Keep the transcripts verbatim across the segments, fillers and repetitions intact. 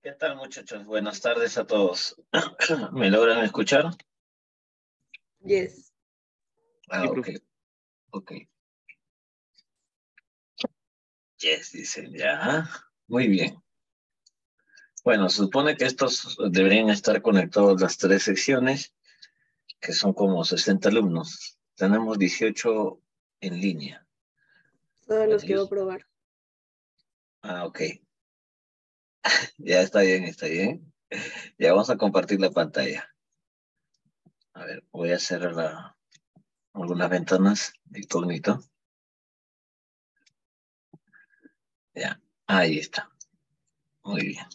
¿Qué tal, muchachos? Buenas tardes a todos. ¿Me logran escuchar? Yes. Ah, ok, ok. Yes, dicen ya. Muy bien. Bueno, se supone que estos deberían estar conectados las tres secciones, que son como sesenta alumnos. Tenemos dieciocho en línea. Todos Bueno, los que yo- voy a probar. Ah, ok. Ya está bien, está bien. Ya vamos a compartir la pantalla. A ver, voy a cerrar la- algunas ventanas de incógnito. Ya, ahí está. Muy bien.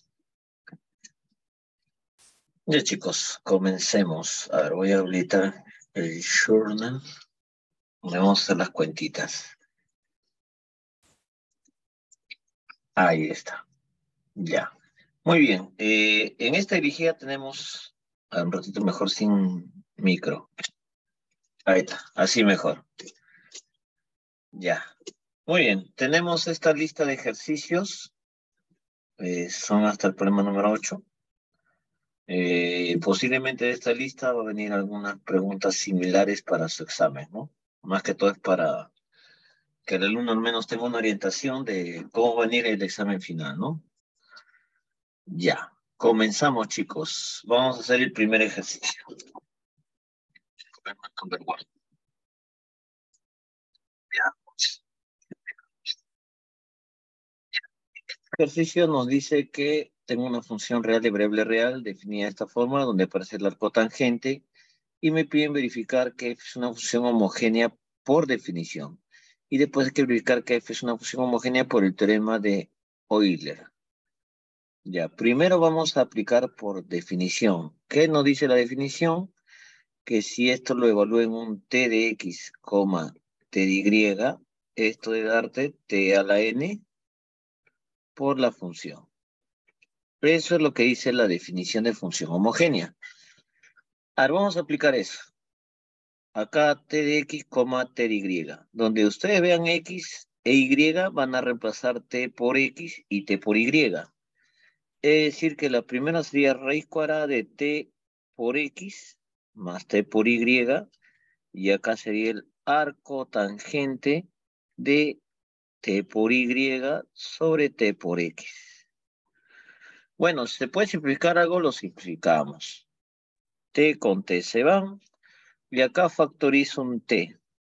Ya, chicos, comencemos. A ver, voy a habilitar el journal. Vamos a hacer las cuentitas. Ahí está. Ya. Muy bien. Eh, en esta dirigida tenemos a un ratito mejor sin micro. Ahí está. Así mejor. Ya. Muy bien. Tenemos esta lista de ejercicios. Eh, son hasta el problema número ocho. Eh, posiblemente de esta lista va a venir algunas preguntas similares para su examen, ¿no? Más que todo es para que el alumno al menos tenga una orientación de cómo va a venir el examen final, ¿no? Ya, comenzamos, chicos. Vamos a hacer el primer ejercicio. Ya. El ejercicio nos dice que tengo una función real de variable real definida de esta forma, donde aparece el arco tangente, y me piden verificar que f es una función homogénea por definición. Y después hay que verificar que f es una función homogénea por el teorema de Euler. Ya, primero vamos a aplicar por definición. ¿Qué nos dice la definición? Que si esto lo evalúo en un t de x, t de y, esto debe darte t a la n por la función. Eso es lo que dice la definición de función homogénea. Ahora vamos a aplicar eso. Acá t de x, t de y. Donde ustedes vean x e y van a reemplazar t por x y t por y. Es decir que la primera sería raíz cuadrada de t por x más t por y, y acá sería el arco tangente de t por y sobre t por x. Bueno, si se puede simplificar algo, lo simplificamos. T con t se van, y acá factorizo un t.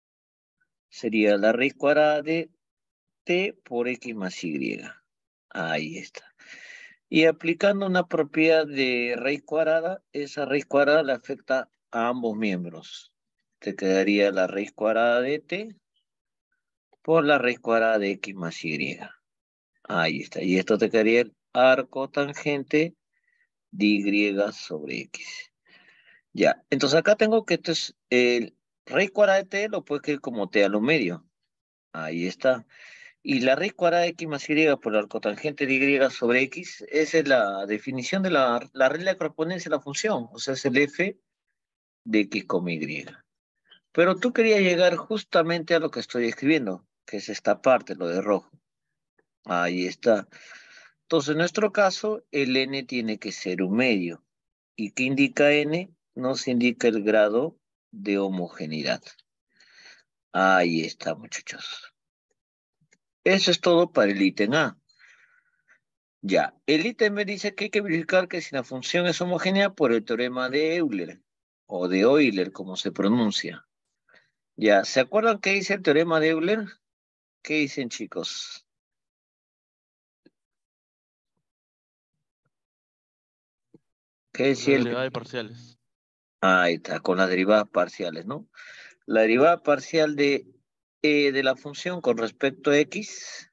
Sería la raíz cuadrada de t por x más y. Ahí está. Y aplicando una propiedad de raíz cuadrada, esa raíz cuadrada le afecta a ambos miembros. Te quedaría la raíz cuadrada de t por la raíz cuadrada de x más y. Ahí está. Y esto te quedaría el arco tangente de y sobre x. Ya. Entonces acá tengo que esto es el raíz cuadrada de t, lo puedes escribir como t a lo medio. Ahí está. Y la raíz cuadrada de x más y por el arco tangente de y sobre x, esa es la definición de la, la regla de correspondencia de la función. O sea, es el f de x, y. Pero tú querías llegar justamente a lo que estoy escribiendo, que es esta parte, lo de rojo. Ahí está. Entonces, en nuestro caso, el n tiene que ser un medio. ¿Y qué indica n? Nos indica el grado de homogeneidad. Ahí está, muchachos. Eso es todo para el ítem A. Ya, el ítem B dice que hay que verificar que si la función es homogénea por el teorema de Euler, o de Euler, como se pronuncia. Ya, ¿se acuerdan qué dice el teorema de Euler? ¿Qué dicen, chicos? ¿Qué decía La el... derivada de parciales. Ahí está, con las derivadas parciales, ¿no? La derivada parcial de, e de la función con respecto a x,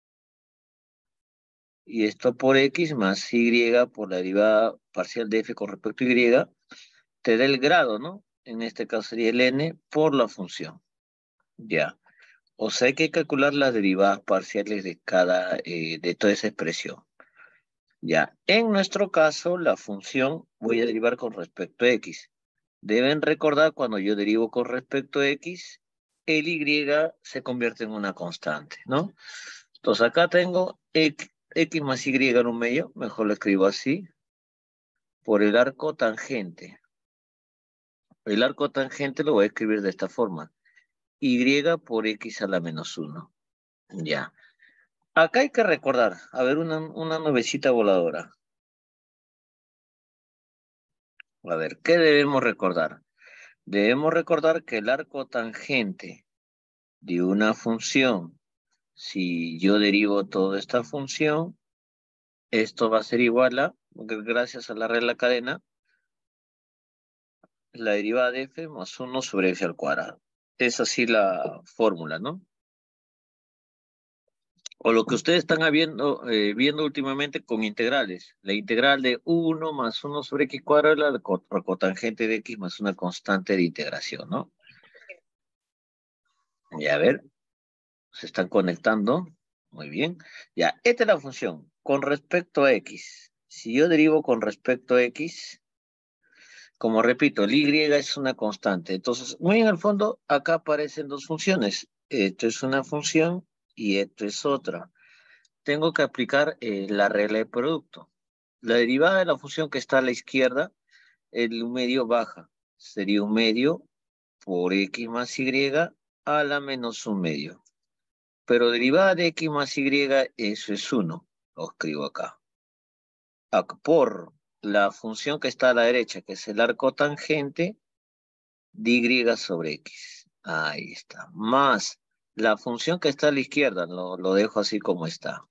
y esto por x más y por la derivada parcial de f con respecto a y, te da el grado, ¿no? En este caso sería el n por la función. Ya. O sea, hay que calcular las derivadas parciales de cada, eh, de toda esa expresión. Ya. En nuestro caso, la función voy a derivar con respecto a x. Deben recordar cuando yo derivo con respecto a x, el y se convierte en una constante, ¿no? Entonces acá tengo x, X más Y en un medio, mejor lo escribo así, por el arco tangente. El arco tangente lo voy a escribir de esta forma. Y por X a la menos uno. Ya. Acá hay que recordar, a ver, una, una nubecita voladora. A ver, ¿qué debemos recordar? Debemos recordar que el arco tangente de una función, si yo derivo toda esta función, esto va a ser igual a, gracias a la regla cadena, la derivada de f más uno sobre f al cuadrado. Es así la fórmula, ¿no? O lo que ustedes están viendo, eh, viendo últimamente con integrales. La integral de uno más uno sobre x cuadrado, la cotangente de x más una constante de integración, ¿no? Y a ver, se están conectando. Muy bien. Ya, esta es la función. Con respecto a x. Si yo derivo con respecto a x, como repito, el y es una constante. Entonces, muy en el fondo, acá aparecen dos funciones. Esto es una función y esto es otra. Tengo que aplicar eh, la regla de producto. La derivada de la función que está a la izquierda, el medio baja. Sería un medio por x más y a la menos un medio. Pero derivada de x más y, eso es uno. Lo escribo acá. Acá por la función que está a la derecha, que es el arco tangente, de y sobre x. Ahí está. Más la función que está a la izquierda, lo, lo dejo así como está.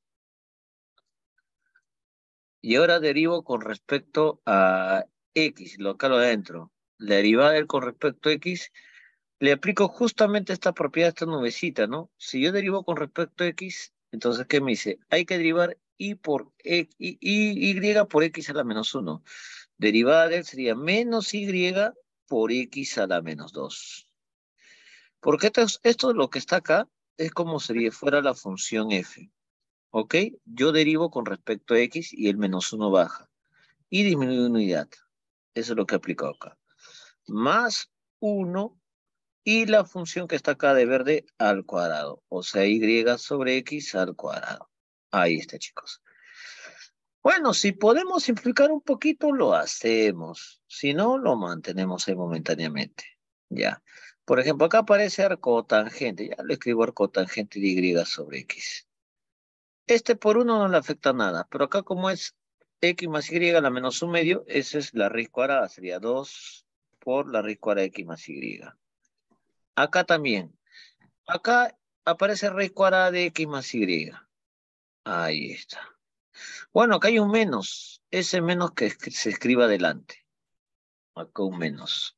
Y ahora derivo con respecto a x, lo acá lo adentro. La derivada del con respecto a x, le aplico justamente esta propiedad a esta nubecita, ¿no? Si yo derivo con respecto a x, entonces, ¿qué me dice? Hay que derivar y por x, y, y, y por x a la menos uno. Derivada de él sería menos y por x a la menos dos. Porque esto, esto lo que está acá es como si fuera la función f. ¿Ok? Yo derivo con respecto a x y el menos uno baja. Y disminuye unidad. Eso es lo que aplico acá. Más uno y la función que está acá de verde al cuadrado. O sea, y sobre x al cuadrado. Ahí está, chicos. Bueno, si podemos simplificar un poquito, lo hacemos. Si no, lo mantenemos ahí momentáneamente. Ya. Por ejemplo, acá aparece arco tangente. Ya le escribo arco tangente de y sobre x. Este por uno no le afecta nada, pero acá como es x más y a la menos un medio, esa es la raíz cuadrada, sería dos por la raíz cuadrada de x más y. Acá también. Acá aparece raíz cuadrada de x más y. Ahí está. Bueno, acá hay un menos. Ese menos que se escriba adelante. Acá un menos.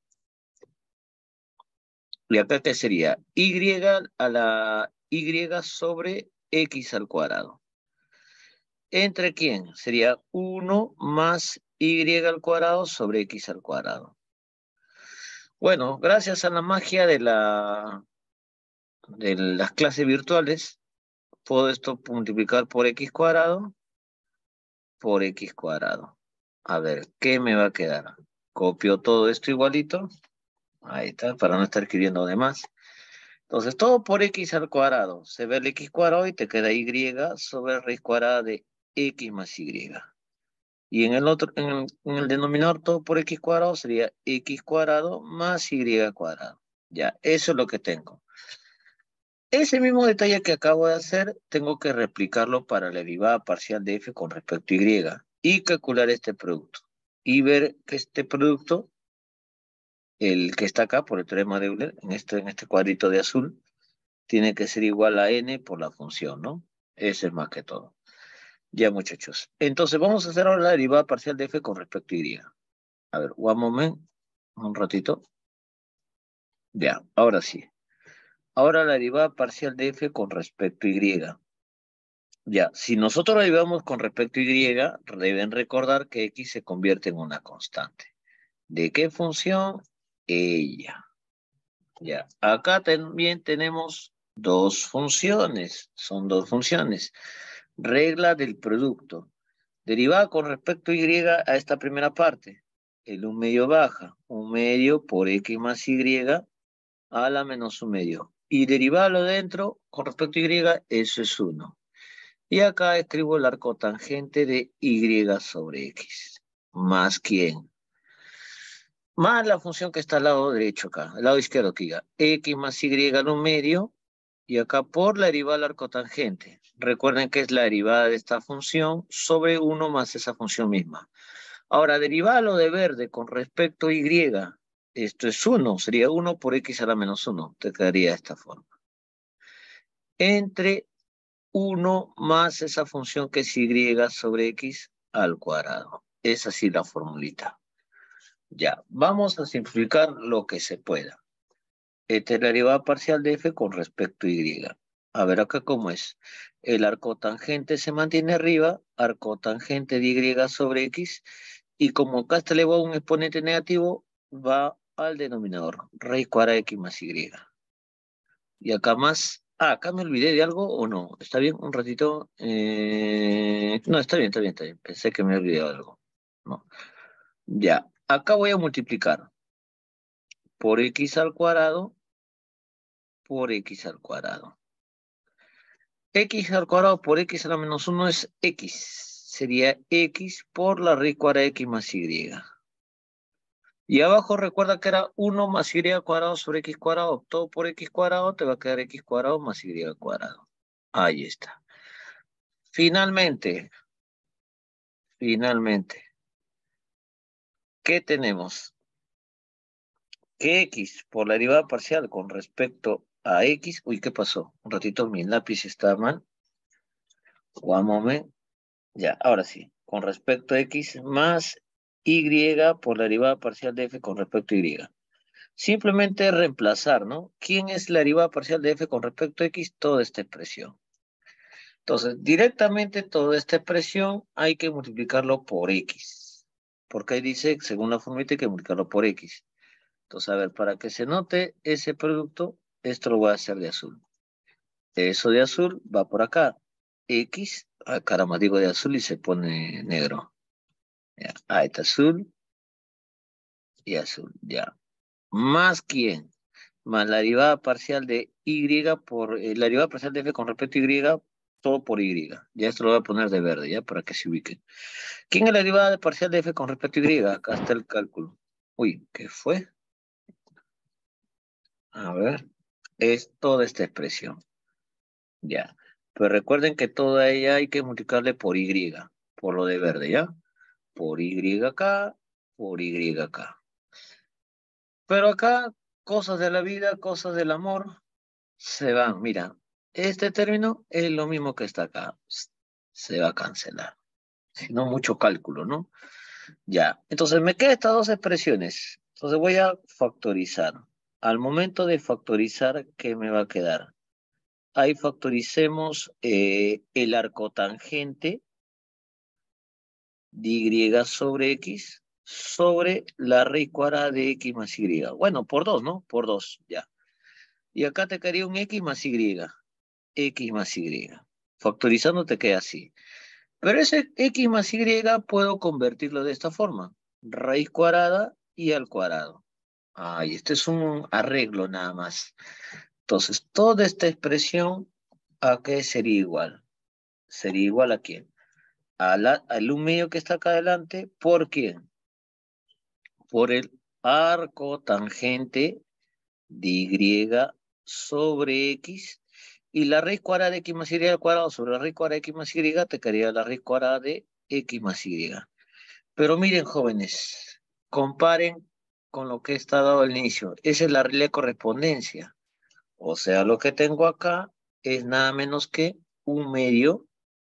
Y acá ¿qué sería? Y a la y sobre x al cuadrado. ¿Entre quién? Sería uno más y al cuadrado sobre x al cuadrado. Bueno, gracias a la magia de, la, de las clases virtuales, puedo esto multiplicar por x cuadrado, por x cuadrado. A ver, ¿qué me va a quedar? Copio todo esto igualito. Ahí está, para no estar escribiendo de más. Entonces, todo por x al cuadrado. Se ve el x cuadrado y te queda y sobre raíz cuadrada de x más y. Y en el otro, en el, en el denominador todo por x cuadrado sería x cuadrado más y cuadrado. Ya, eso es lo que tengo. Ese mismo detalle que acabo de hacer, tengo que replicarlo para la derivada parcial de f con respecto a y. Y calcular este producto. Y ver que este producto, el que está acá por el teorema de Euler, en este, en este cuadrito de azul, tiene que ser igual a n por la función, ¿no? Ese es más que todo. Ya, muchachos. Entonces, vamos a hacer ahora la derivada parcial de f con respecto a y. A ver, one moment, un ratito. Ya, ahora sí. Ahora la derivada parcial de f con respecto a y. Ya, si nosotros la derivamos con respecto a y, deben recordar que x se convierte en una constante. ¿De qué función? Ella. Ya, acá también tenemos dos funciones. Son dos funciones. Regla del producto. Derivada con respecto a y a esta primera parte. El un medio baja. Un medio por x más y a la menos un medio. Y derivarlo dentro con respecto a y, eso es uno. Y acá escribo el arco tangente de Y sobre X. ¿Más quién? Más la función que está al lado derecho acá, al lado izquierdo que diga X más Y al un medio, y acá por la derivada del arco tangente. Recuerden que es la derivada de esta función sobre uno más esa función misma. Ahora, derivar lo de verde con respecto a Y, esto es uno, sería uno por X a la menos uno, te quedaría de esta forma. Entre uno más esa función que es Y sobre X al cuadrado. Es así la formulita. Ya, vamos a simplificar lo que se pueda. Esta es la derivada parcial de f con respecto a Y. A ver acá cómo es. El arco tangente se mantiene arriba, arco tangente de Y sobre X, y como acá está elevado a un exponente negativo, va al denominador, raíz cuadrada de X más Y. Y acá más, ah, acá me olvidé de algo o no, ¿está bien? Un ratito. Eh... No, está bien, está bien, está bien. Pensé que me olvidé de algo. No. Ya, acá voy a multiplicar por X al cuadrado por X al cuadrado. X al cuadrado por X a la menos uno es X. Sería X por la raíz cuadrada de X más Y. Y abajo recuerda que era uno más Y cuadrado sobre X cuadrado. Todo por X cuadrado te va a quedar X cuadrado más Y cuadrado. Ahí está. Finalmente, finalmente, ¿qué tenemos? Que X por la derivada parcial con respecto a X. Uy, ¿qué pasó? Un ratito mi lápiz está mal. One moment. Ya, ahora sí. Con respecto a X más Y por la derivada parcial de F con respecto a Y. Simplemente reemplazar, ¿no? ¿Quién es la derivada parcial de F con respecto a X? Toda esta expresión. Entonces, directamente toda esta expresión hay que multiplicarlo por X. Porque ahí dice, según la formita, hay que multiplicarlo por X. Entonces, a ver, para que se note ese producto, esto lo voy a hacer de azul. Eso de azul va por acá. X, ah, caramba, digo de azul y se pone negro. Ya, ahí está azul y azul, ya. ¿Más quién? Más la derivada parcial de Y por, eh, la derivada parcial de F con respecto a Y, todo por Y. Ya esto lo voy a poner de verde, ya, para que se ubiquen. ¿Quién es la derivada parcial de F con respecto a Y? Acá está el cálculo. Uy, ¿qué fue? A ver, es toda esta expresión. Ya. Pero recuerden que toda ella hay que multiplicarle por Y, por lo de verde, ¿ya? Por Y acá, por Y acá. Pero acá, cosas de la vida, cosas del amor, se van. Mira, este término es lo mismo que está acá. Se va a cancelar. Si no, mucho cálculo, ¿no? Ya. Entonces me quedan estas dos expresiones. Entonces voy a factorizar. Al momento de factorizar, ¿qué me va a quedar? Ahí factoricemos eh, el arco tangente de Y sobre X sobre la raíz cuadrada de X más Y. Bueno, por dos, ¿no? Por dos, ya. Y acá te quedaría un X más Y. X más Y. Factorizando te queda así. Pero ese X más Y puedo convertirlo de esta forma. Raíz cuadrada y al cuadrado. Ay, este es un arreglo nada más. Entonces, toda esta expresión, ¿a qué sería igual? ¿Sería igual a quién? A la, al un medio que está acá adelante. ¿Por quién? Por el arco tangente de Y sobre X. Y la raíz cuadrada de X más Y al cuadrado sobre la raíz cuadrada de X más Y te quedaría la raíz cuadrada de X más Y. Pero miren, jóvenes, comparen con lo que está dado al inicio. Esa es la regla de correspondencia. O sea, lo que tengo acá es nada menos que un medio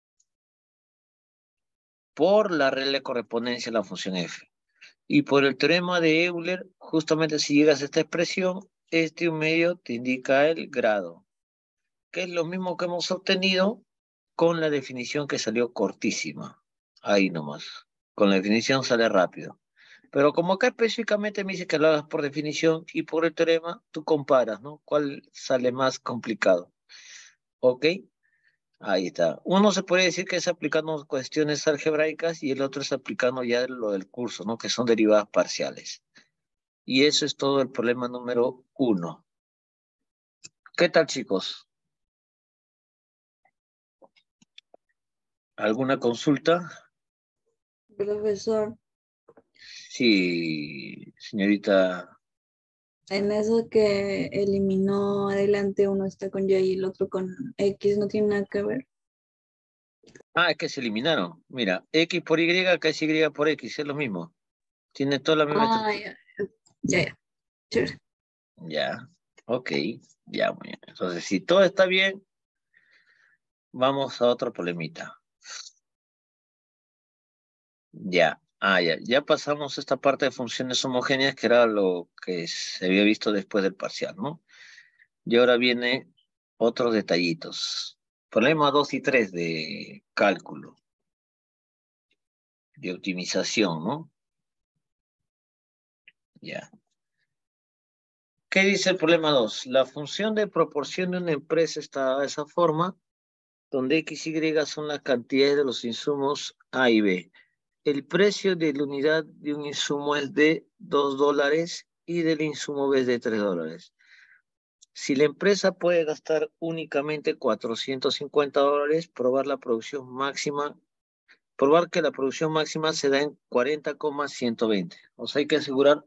por la regla de correspondencia de la función f. Y por el teorema de Euler, justamente si llegas a esta expresión, este un medio te indica el grado, que es lo mismo que hemos obtenido con la definición que salió cortísima. Ahí nomás. Con la definición sale rápido. Pero como acá específicamente me dice que lo hagas por definición y por el teorema, tú comparas, ¿no? ¿Cuál sale más complicado? ¿Ok? Ahí está. Uno se puede decir que es aplicando cuestiones algebraicas y el otro es aplicando ya lo del curso, ¿no? Que son derivadas parciales. Y eso es todo el problema número uno. ¿Qué tal, chicos? ¿Alguna consulta? Profesor, Sí, señorita. en eso que eliminó adelante uno está con Y y el otro con X, no tiene nada que ver. Ah, es que se eliminaron. Mira, X por Y, acá es Y por X, es lo mismo. Tiene toda la misma Ah, estructura. ya, ya, ya. Chévere. Ya, ok, ya, muy bien. Entonces, si todo está bien, vamos a otro problemita. Ya, ah, ya, ya pasamos esta parte de funciones homogéneas, que era lo que se había visto después del parcial, ¿no? Y ahora viene otros detallitos. Problema dos y tres de cálculo, de optimización, ¿no? Ya. ¿Qué dice el problema dos? La función de proporción de una empresa está de esa forma, donde X y Y son las cantidades de los insumos A y B. El precio de la unidad de un insumo es de dos dólares y del insumo B es de tres dólares. Si la empresa puede gastar únicamente cuatrocientos cincuenta dólares, probar la producción máxima, probar que la producción máxima se da en cuarenta coma ciento veinte. O sea, hay que asegurar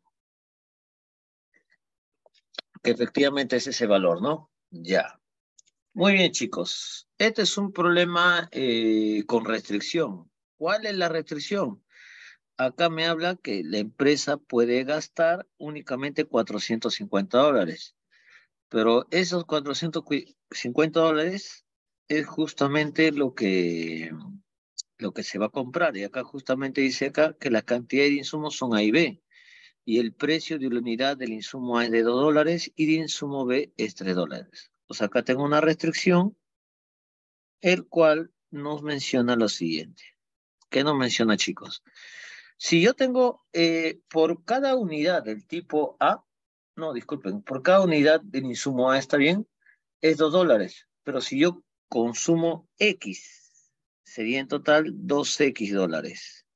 que efectivamente es ese valor, ¿no? Ya. Muy bien, chicos. Este es un problema eh, con restricción. ¿Cuál es la restricción? Acá me habla que la empresa puede gastar únicamente cuatrocientos cincuenta dólares, pero esos cuatrocientos cincuenta dólares es justamente lo que, lo que se va a comprar. Y acá justamente dice acá que la cantidad de insumos son A y B, y el precio de la unidad del insumo A es de dos dólares y de insumo B es tres dólares. O sea, acá tengo una restricción, el cual nos menciona lo siguiente. ¿Qué nos menciona, chicos? Si yo tengo eh, por cada unidad del tipo A, no, disculpen, por cada unidad del insumo A está bien, es dos dólares. Pero si yo consumo X, sería en total dos equis dólares.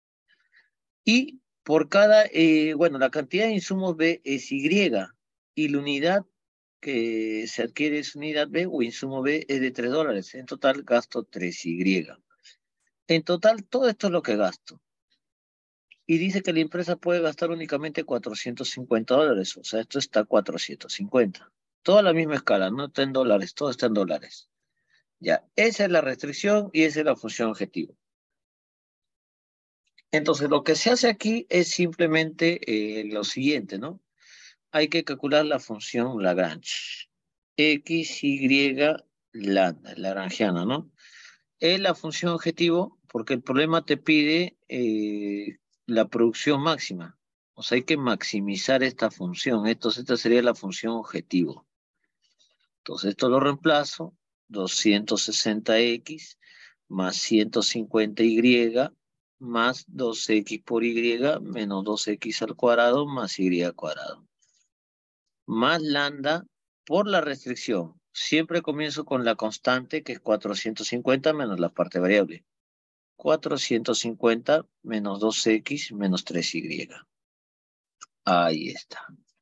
Y por cada, eh, bueno, la cantidad de insumos B es Y, y la unidad que se adquiere es unidad B o insumo B es de tres dólares. En total gasto tres Y. En total, todo esto es lo que gasto. Y dice que la empresa puede gastar únicamente cuatrocientos cincuenta dólares. O sea, esto está cuatrocientos cincuenta. Toda la misma escala, no está en dólares, todo está en dólares. Ya, esa es la restricción y esa es la función objetivo. Entonces, lo que se hace aquí es simplemente eh, lo siguiente, ¿no? Hay que calcular la función Lagrange. X, Y, lambda, lagrangiana, ¿no? Es la función objetivo porque el problema te pide eh, la producción máxima. O sea, hay que maximizar esta función. Entonces, esta sería la función objetivo. Entonces, esto lo reemplazo. doscientos sesenta equis más ciento cincuenta y más dos equis por Y menos dos equis al cuadrado más Y al cuadrado. Más lambda por la restricción. Siempre comienzo con la constante, que es cuatrocientos cincuenta menos la parte variable. cuatrocientos cincuenta menos dos equis menos tres Y. Ahí está.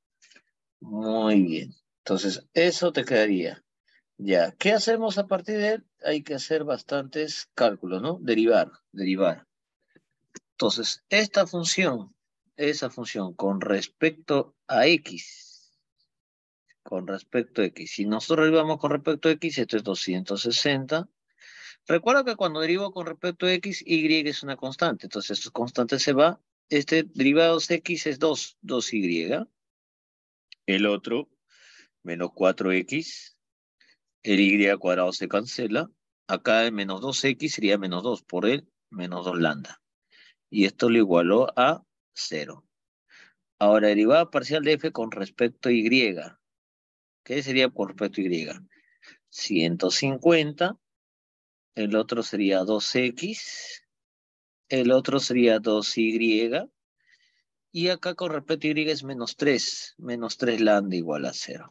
Muy bien. Entonces, eso te quedaría. Ya. ¿Qué hacemos a partir de él? Hay que hacer bastantes cálculos, ¿no? Derivar, derivar. Entonces, esta función, esa función con respecto a X, con respecto a X, si nosotros derivamos con respecto a X, esto es doscientos sesenta. Recuerda que cuando derivo con respecto a X, Y es una constante. Entonces, esta constante se va. Este derivado de X es dos, dos Y. El otro, menos cuatro equis. El Y cuadrado se cancela. Acá el menos dos equis sería menos dos por el menos dos lambda. Y esto lo igualó a cero. Ahora, derivada parcial de f con respecto a Y. ¿Qué sería con respecto a Y? ciento cincuenta. El otro sería dos equis. El otro sería dos Y. Y acá con respecto a Y es menos tres. Menos tres lambda igual a cero.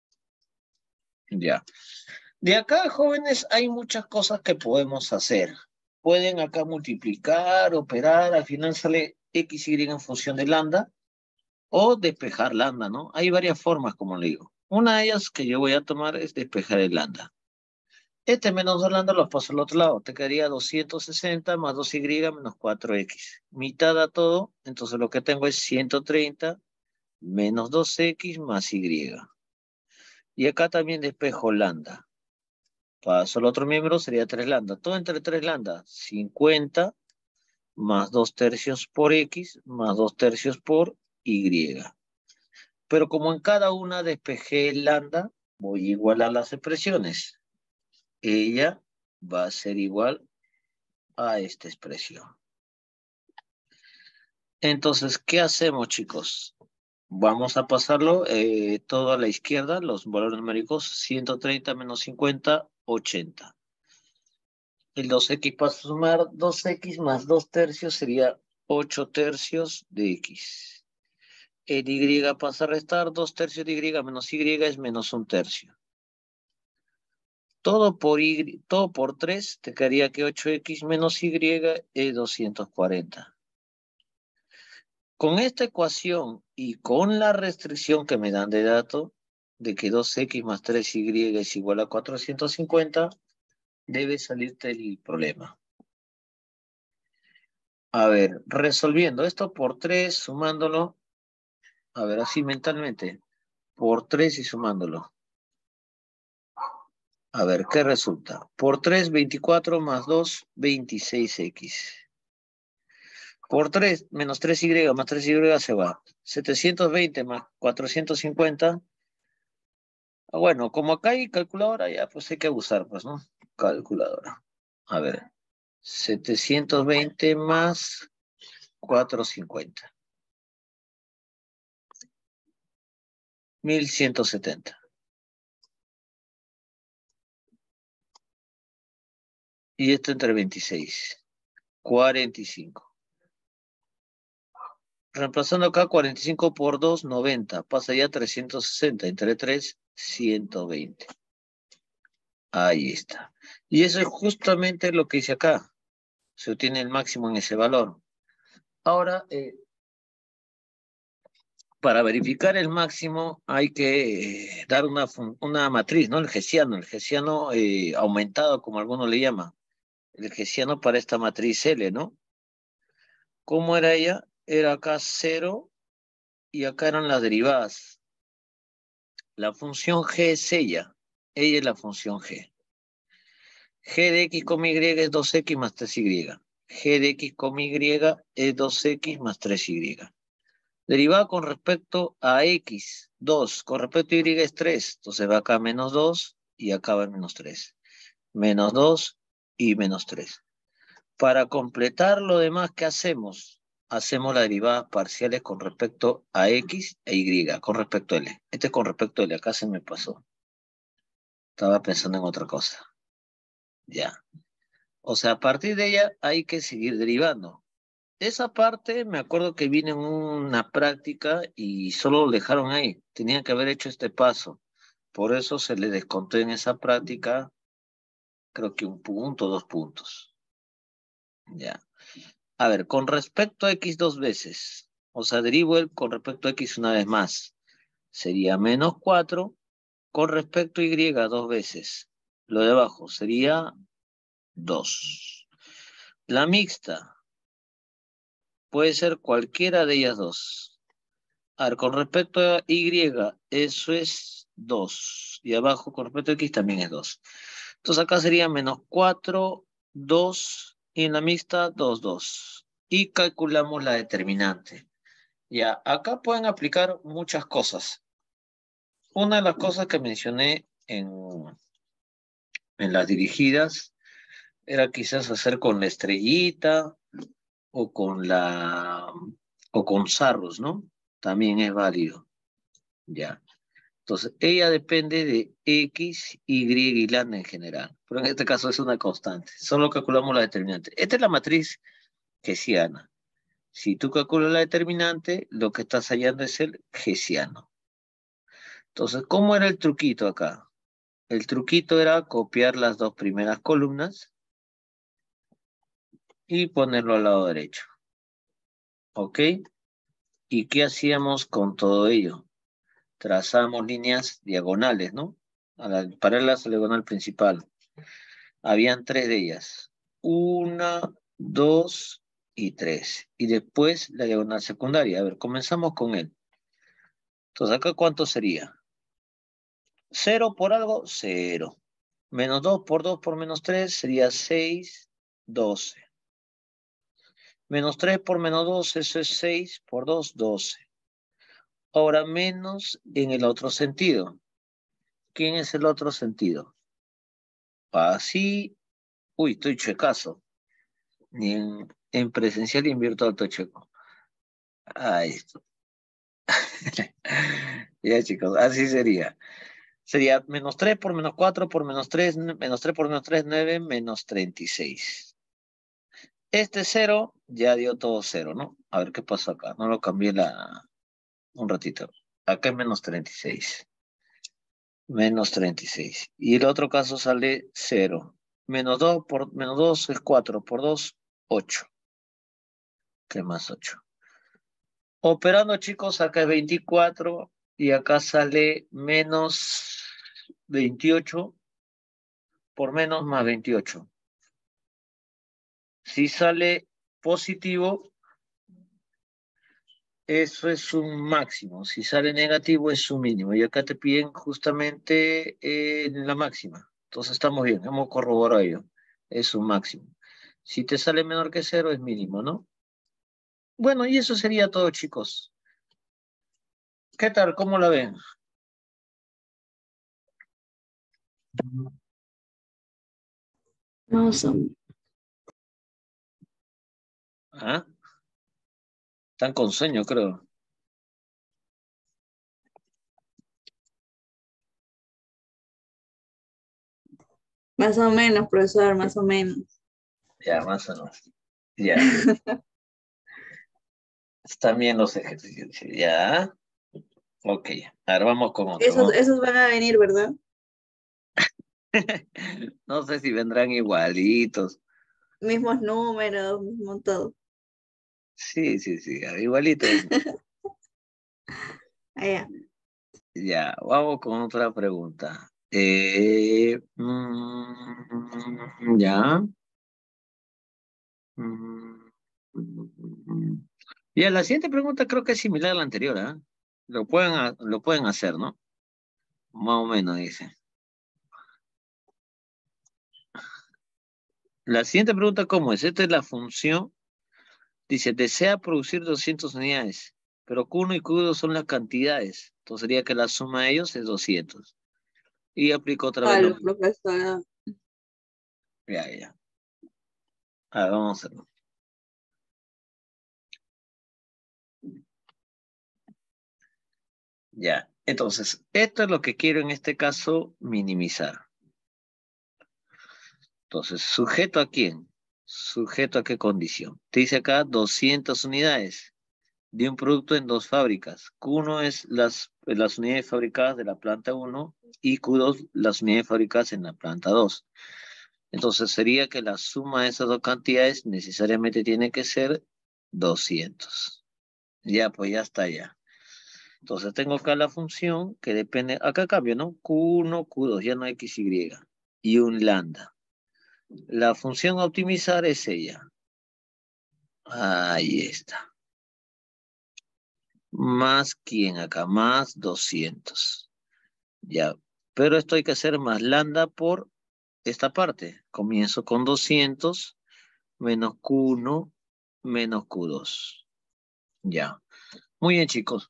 Ya. De acá, jóvenes, hay muchas cosas que podemos hacer. Pueden acá multiplicar, operar, al final sale X, Y en función de lambda, o despejar lambda, ¿no? Hay varias formas, como le digo. Una de ellas que yo voy a tomar es despejar el lambda. Este menos dos lambda lo paso al otro lado. Te quedaría doscientos sesenta más dos y menos cuatro equis. Mitad a todo, entonces lo que tengo es ciento treinta menos dos equis más y. Y acá también despejo lambda. Paso al otro miembro, sería tres lambda. Todo entre tres lambda. cincuenta más dos tercios por x más dos tercios por y. Pero como en cada una despejé lambda, voy a igualar las expresiones. Ella va a ser igual a esta expresión. Entonces, ¿qué hacemos, chicos? Vamos a pasarlo eh, todo a la izquierda, los valores numéricos, ciento treinta menos cincuenta, ochenta. El dos equis pasa a sumar dos equis más dos tercios sería ocho tercios de x. El y pasa a restar dos tercios de y menos y es menos un tercio. Todo por, y, todo por tres te quedaría que ocho equis menos y es doscientos cuarenta. Con esta ecuación y con la restricción que me dan de dato de que dos equis más tres y es igual a cuatrocientos cincuenta, debe salirte el problema. A ver, resolviendo esto por tres, sumándolo, a ver, así mentalmente, por tres y sumándolo. A ver, ¿qué resulta? Por tres, veinticuatro más dos, veintiséis equis. Por tres, menos tres y más tres y se va. setecientos veinte más cuatrocientos cincuenta. Ah, bueno, como acá hay calculadora, ya pues hay que usar, pues, ¿no? Calculadora. A ver, setecientos veinte más cuatrocientos cincuenta. mil ciento setenta. Y esto entre veintiséis. cuarenta y cinco. Reemplazando acá cuarenta y cinco por dos, noventa. Pasa ya a trescientos sesenta. Entre tres, ciento veinte. Ahí está. Y eso es justamente lo que hice acá. Se obtiene el máximo en ese valor. Ahora, eh, para verificar el máximo hay que eh, dar una, una matriz, ¿no? El hessiano, el hessiano eh, aumentado, como algunos le llaman. El hessiano para esta matriz L, ¿no? ¿Cómo era ella? Era acá cero y acá eran las derivadas. La función G es ella. Ella es la función G. G de x, y es dos equis más tres y. G de x, y es dos equis más tres y. Derivada con respecto a x, dos. Con respecto a y es tres. Entonces va acá menos dos y acá va menos tres. Menos dos y menos tres. Para completar lo demás, ¿qué hacemos? Hacemos las derivadas parciales con respecto a x e y, con respecto a L. Este es con respecto a L, acá se me pasó. Estaba pensando en otra cosa. Ya. O sea, a partir de ella hay que seguir derivando. Esa parte me acuerdo que vine en una práctica y solo lo dejaron ahí. Tenían que haber hecho este paso. Por eso se le descontó en esa práctica, creo que un punto, dos puntos. Ya. A ver, con respecto a x dos veces. O sea, derivo el con respecto a x una vez más. Sería menos cuatro. Con respecto a y dos veces. Lo de abajo sería dos. La mixta puede ser cualquiera de ellas dos. A ver, con respecto a y, eso es dos. Y abajo, con respecto a x, también es dos. Entonces acá sería menos cuatro, dos. Y en la mixta, dos, dos. Y calculamos la determinante. Ya, acá pueden aplicar muchas cosas. Una de las cosas que mencioné en, en las dirigidas era quizás hacer con la estrellita o con la o con zarros, ¿no? También es válido. Ya. Entonces, ella depende de X, Y y lambda en general. Pero en este caso es una constante. Solo calculamos la determinante. Esta es la matriz hessiana. Si tú calculas la determinante, lo que estás hallando es el hessiano. Entonces, ¿cómo era el truquito acá? El truquito era copiar las dos primeras columnas y ponerlo al lado derecho. ¿Ok? ¿Y qué hacíamos con todo ello? Trazamos líneas diagonales, ¿no? A la, paralelas a la diagonal principal. Habían tres de ellas. Una, dos y tres. Y después la diagonal secundaria. A ver, comenzamos con él. Entonces, ¿acá cuánto sería? Cero por algo, cero. Menos dos por dos por menos tres sería seis, doce. Menos tres por menos dos, eso es seis por dos, doce. Ahora menos en el otro sentido. ¿Quién es el otro sentido? Así. Uy, estoy checazo. Ni en, en presencial y en virtual estoy checo. Ah, esto. Ya, chicos, así sería. Sería menos tres por menos cuatro por menos tres, menos tres por menos tres, nueve, menos treinta y seis. Este cero ya dio todo cero, ¿no? A ver qué pasó acá. No lo cambié la... un ratito. Acá es menos treinta y seis. Menos treinta y seis. Y el otro caso sale cero. Menos dos por menos dos es cuatro. Por dos, ocho. ¿Qué más ocho? Operando, chicos, acá es veinticuatro y acá sale menos veintiocho por menos más veintiocho. Si sale positivo, eso es un máximo. Si sale negativo, es un mínimo. Y acá te piden justamente eh, la máxima. Entonces estamos bien, hemos corroborado ello. Es un máximo. Si te sale menor que cero, es mínimo, ¿no? Bueno, y eso sería todo, chicos. ¿Qué tal? ¿Cómo la ven? Awesome. ¿Ah? Están con sueño, creo. Más o menos, profesor, más o menos. Ya, más o menos. Ya. Están bien los ejercicios. Ya. Ok. Ahora vamos con otro. Esos, Vamos. esos van a venir, ¿verdad? No sé si vendrán igualitos. Mismos números, mismo todo. Sí, sí, sí. Igualitos. Allá. Ya. Vamos con otra pregunta. Eh, mm, ya. Mm, mm, ya, la siguiente pregunta creo que es similar a la anterior, ¿ah? Lo pueden, ha- lo pueden hacer, ¿no? Más o menos, dice. La siguiente pregunta, ¿cómo es? Esta es la función. Dice, desea producir doscientas unidades, pero Q uno y Q dos son las cantidades. Entonces sería que la suma de ellos es doscientos. Y aplico otra vez lo Palo, mismo. profesora. Ya, ya. A ver, vamos a hacerlo. Ya. Entonces, esto es lo que quiero en este caso minimizar. Entonces, ¿sujeto a quién? ¿Sujeto a qué condición? Te dice acá doscientas unidades de un producto en dos fábricas. Q uno es las, las unidades fabricadas de la planta uno y Q dos las unidades fabricadas en la planta dos. Entonces sería que la suma de esas dos cantidades necesariamente tiene que ser doscientos. Ya, pues ya está ya. Entonces tengo acá la función que depende, acá cambio, ¿no? Q uno, Q dos, ya no X, Y. Y un lambda. La función a optimizar es ella. Ahí está. Más quién acá, más doscientos. Ya. Pero esto hay que hacer más lambda por esta parte. Comienzo con doscientos menos Q uno menos Q dos. Ya. Muy bien, chicos.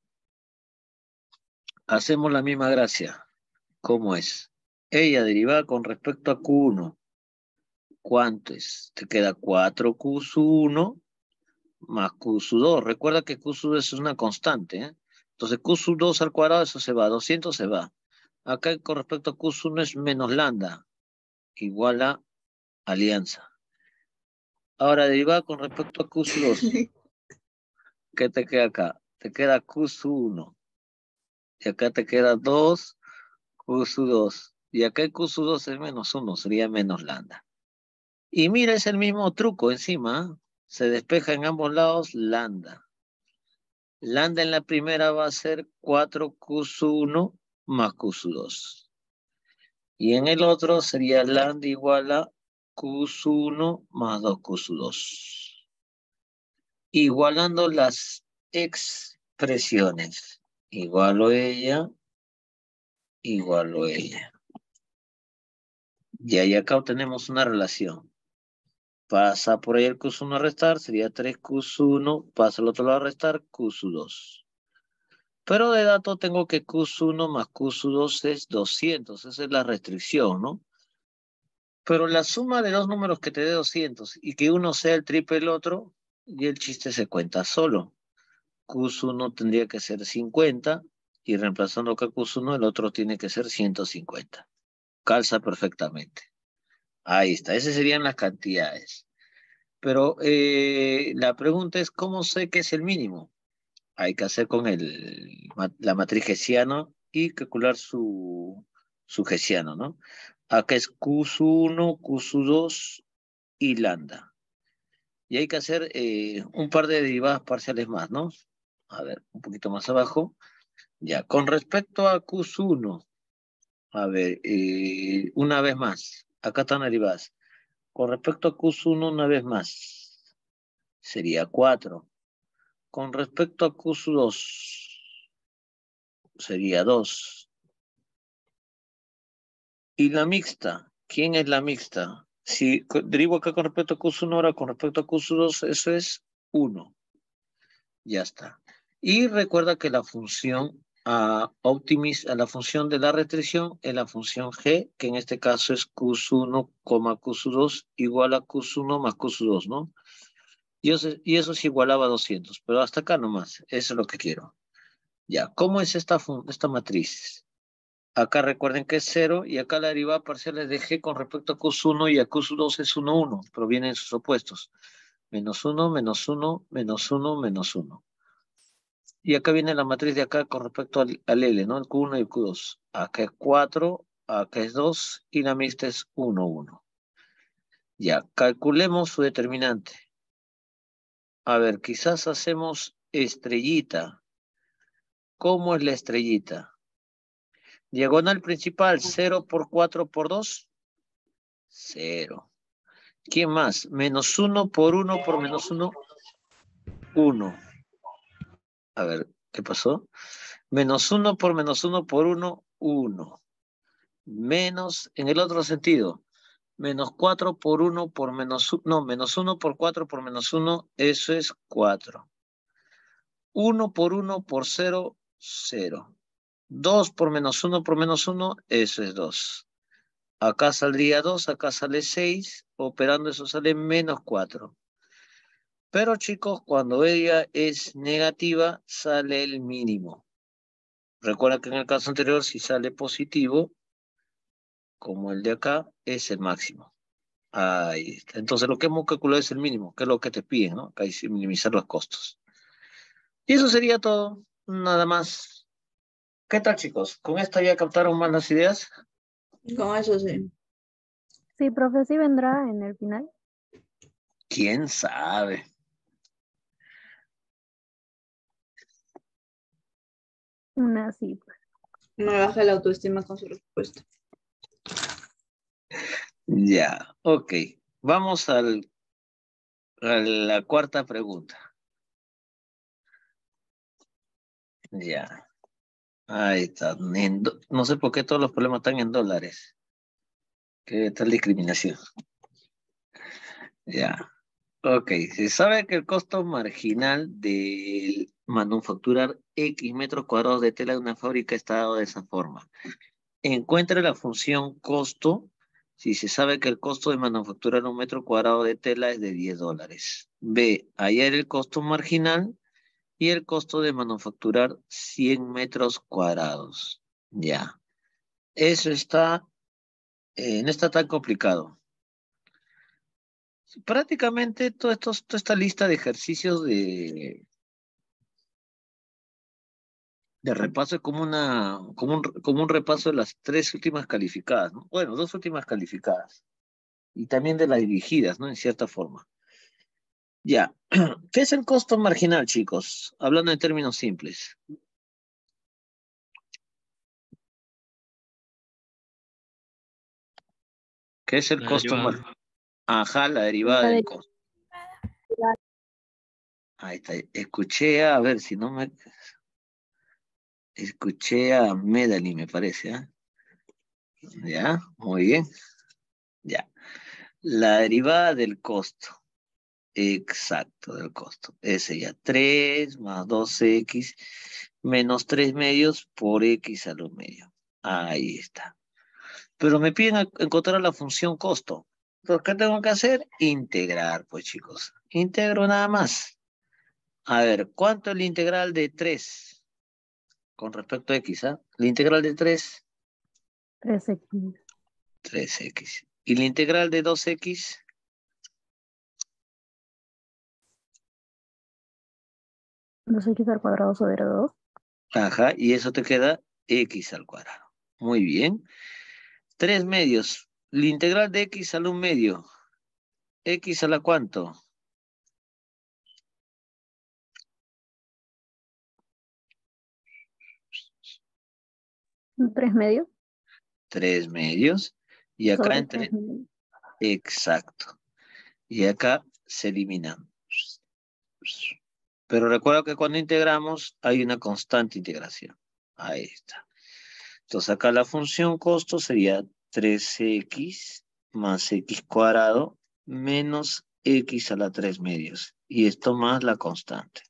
Hacemos la misma gracia. ¿Cómo es? Ella derivada con respecto a Q uno. ¿Cuánto es? Te queda cuatro Q uno más Q dos. Recuerda que Q dos es una constante, ¿eh? Entonces Q dos al cuadrado, eso se va. doscientos se va. Acá con respecto a Q uno es menos lambda, igual a alianza. Ahora derivada con respecto a Q dos. ¿Qué te queda acá? Te queda Q uno. Y acá te queda dos Q dos. Y acá el Q dos es menos uno, sería menos lambda. Y mira, es el mismo truco encima. ¿eh? Se despeja en ambos lados lambda. Lambda en la primera va a ser cuatro Q uno más Q dos. Y en el otro sería lambda igual a Q uno más dos Q dos. Igualando las expresiones. Igualo ella, igualo ella. Y ahí acá obtenemos una relación. Pasa por ahí el Q uno a restar, sería tres Q uno, pasa al otro lado a restar, Q dos. Pero de dato tengo que Q uno más Q dos es doscientos, esa es la restricción, ¿no? Pero la suma de dos números que te dé doscientos y que uno sea el triple del otro, y el chiste se cuenta solo. Q uno tendría que ser cincuenta, y reemplazando acá Q uno, el otro tiene que ser ciento cincuenta. Calza perfectamente. Ahí está, esas serían las cantidades. Pero eh, la pregunta es, ¿cómo sé que es el mínimo? Hay que hacer con el, la matriz hessiana y calcular su, su hessiano, ¿no? Acá es Q uno, Q dos y lambda. Y hay que hacer eh, un par de derivadas parciales más, ¿no? A ver, un poquito más abajo. Ya, con respecto a Q uno, a ver, eh, una vez más. Acá están derivadas. Con respecto a Q uno, una vez más. Sería cuatro. Con respecto a Q dos, sería dos. Y la mixta, ¿quién es la mixta? Si derivo acá con respecto a Q uno, ahora con respecto a Q dos, eso es uno. Ya está. Y recuerda que la función a optimiza, la función de la restricción es la función G, que en este caso es Q uno, Q dos igual a Q uno más Q dos, ¿no? Y eso, y eso se igualaba a doscientos, pero hasta acá nomás, eso es lo que quiero. Ya, ¿cómo es esta, esta matriz? Acá recuerden que es cero y acá la derivada parcial es de G con respecto a Q uno y a Q dos es uno, uno, pero vienen sus opuestos. Menos uno, menos uno, menos uno, menos uno. Y acá viene la matriz de acá con respecto al, al L, ¿no? El Q uno y el Q dos. Acá es cuatro, acá es dos y la mixta es uno, uno. Ya, calculemos su determinante. A ver, quizás hacemos estrellita. ¿Cómo es la estrellita? Diagonal principal, cero por cuatro por dos, cero. ¿Quién más? Menos uno por uno por menos uno, uno. A ver, ¿qué pasó? Menos uno por menos uno por uno, uno. Menos, en el otro sentido, menos cuatro por uno por menos uno, no, menos uno por cuatro por menos uno, eso es cuatro. uno por uno por cero, cero. dos por menos uno por menos uno, eso es dos. Acá saldría dos, acá sale seis, operando eso sale menos cuatro. Pero chicos, cuando ella es negativa, sale el mínimo. Recuerda que en el caso anterior, si sale positivo, como el de acá, es el máximo. Ahí está. Entonces, lo que hemos calculado es el mínimo, que es lo que te piden, ¿no? Acá dice minimizar los costos. Y eso sería todo, nada más. ¿Qué tal, chicos? ¿Con esto ya captaron más las ideas? Con eso sí. Sí, profe, sí vendrá en el final. ¿Quién sabe? Una sí, pues. Me baja la autoestima con su respuesta. Ya, ok. Vamos al, a la cuarta pregunta. Ya. Ahí está. En do- no sé por qué todos los problemas están en dólares. ¿Qué tal discriminación? Ya. Ok. Se sabe que el costo marginal de manufacturar X metros cuadrados de tela de una fábrica está dado de esa forma. Encuentre la función costo si se sabe que el costo de manufacturar un metro cuadrado de tela es de diez dólares. B. Hallar el costo marginal y el costo de manufacturar cien metros cuadrados. Ya. Eso está, eh, no está tan complicado. Prácticamente todo esto, toda esta lista de ejercicios de, de repaso es como, una, como, un, como un repaso de las tres últimas calificadas, ¿no? Bueno, dos últimas calificadas. Y también de las dirigidas, ¿no? En cierta forma. Ya. ¿Qué es el costo marginal, chicos? Hablando en términos simples. ¿Qué es el La costo derivada. marginal? Ajá, la derivada La del de- costo. Ahí está. Escuché, a ver si no me... Escuché a Medali, me parece, ¿ah? Ya, muy bien. Ya. La derivada del costo. Exacto, del costo. Ese ya. tres más dos equis menos tres medios por X a los medios. Ahí está. Pero me piden a- encontrar la función costo. Entonces, ¿qué tengo que hacer? Integrar, pues chicos. Integro nada más. A ver, ¿cuánto es la integral de tres con respecto a X? ¿Ah? La integral de tres, tres equis. tres equis. Y la integral de dos equis, dos equis al cuadrado sobre dos. ajá, y eso te queda X al cuadrado. Muy bien. Tres medios. La integral de X al un medio. ¿X a la cuánto? tres medios Tres medios. Y acá sobre entre... tres medios. Exacto. Y acá se eliminan. Pero recuerda que cuando integramos hay una constante integración. Ahí está. Entonces acá la función costo sería tres equis más x cuadrado menos x a la tres medios. Y esto más la constante.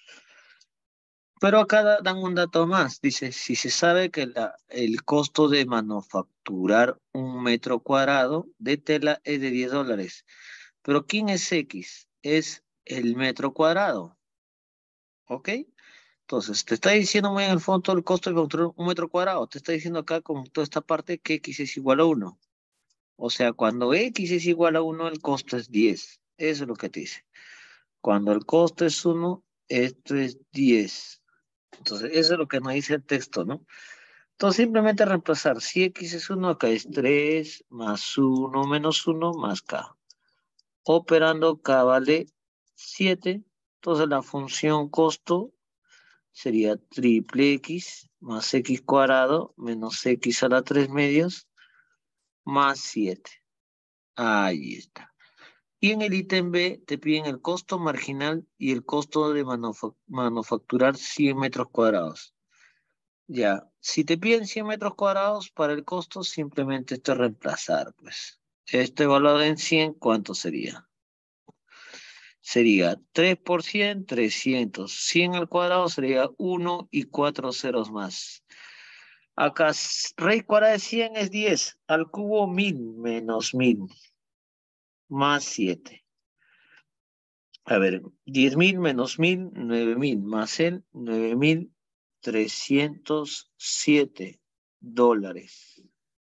Pero acá da- dan un dato más. Dice, si se sabe que la- el costo de manufacturar un metro cuadrado de tela es de diez dólares. Pero ¿quién es X? Es el metro cuadrado. ¿Ok? Entonces, te está diciendo muy en el fondo el costo de construir un metro cuadrado. Te está diciendo acá con toda esta parte que X es igual a uno. O sea, cuando X es igual a uno, el costo es diez. Eso es lo que te dice. Cuando el costo es uno, esto es diez. Entonces, eso es lo que nos dice el texto, ¿no? Entonces, simplemente reemplazar. Si X es uno, acá es tres más uno menos uno más K. Operando K vale siete. Entonces, la función costo sería triple X más X cuadrado menos X a la tres medios más siete. Ahí está. Y en el ítem B te piden el costo marginal y el costo de manufa- manufacturar cien metros cuadrados. Ya, si te piden cien metros cuadrados para el costo, simplemente esto es reemplazar, pues. Esto evaluado en cien, ¿cuánto sería? Sería tres por cien, trescientos. cien al cuadrado sería uno y cuatro ceros más. Acá, s- raíz cuadrada de cien es diez. Al cubo mil menos mil más siete. A ver, diez mil menos mil, nueve mil más el nueve mil trescientos siete dólares.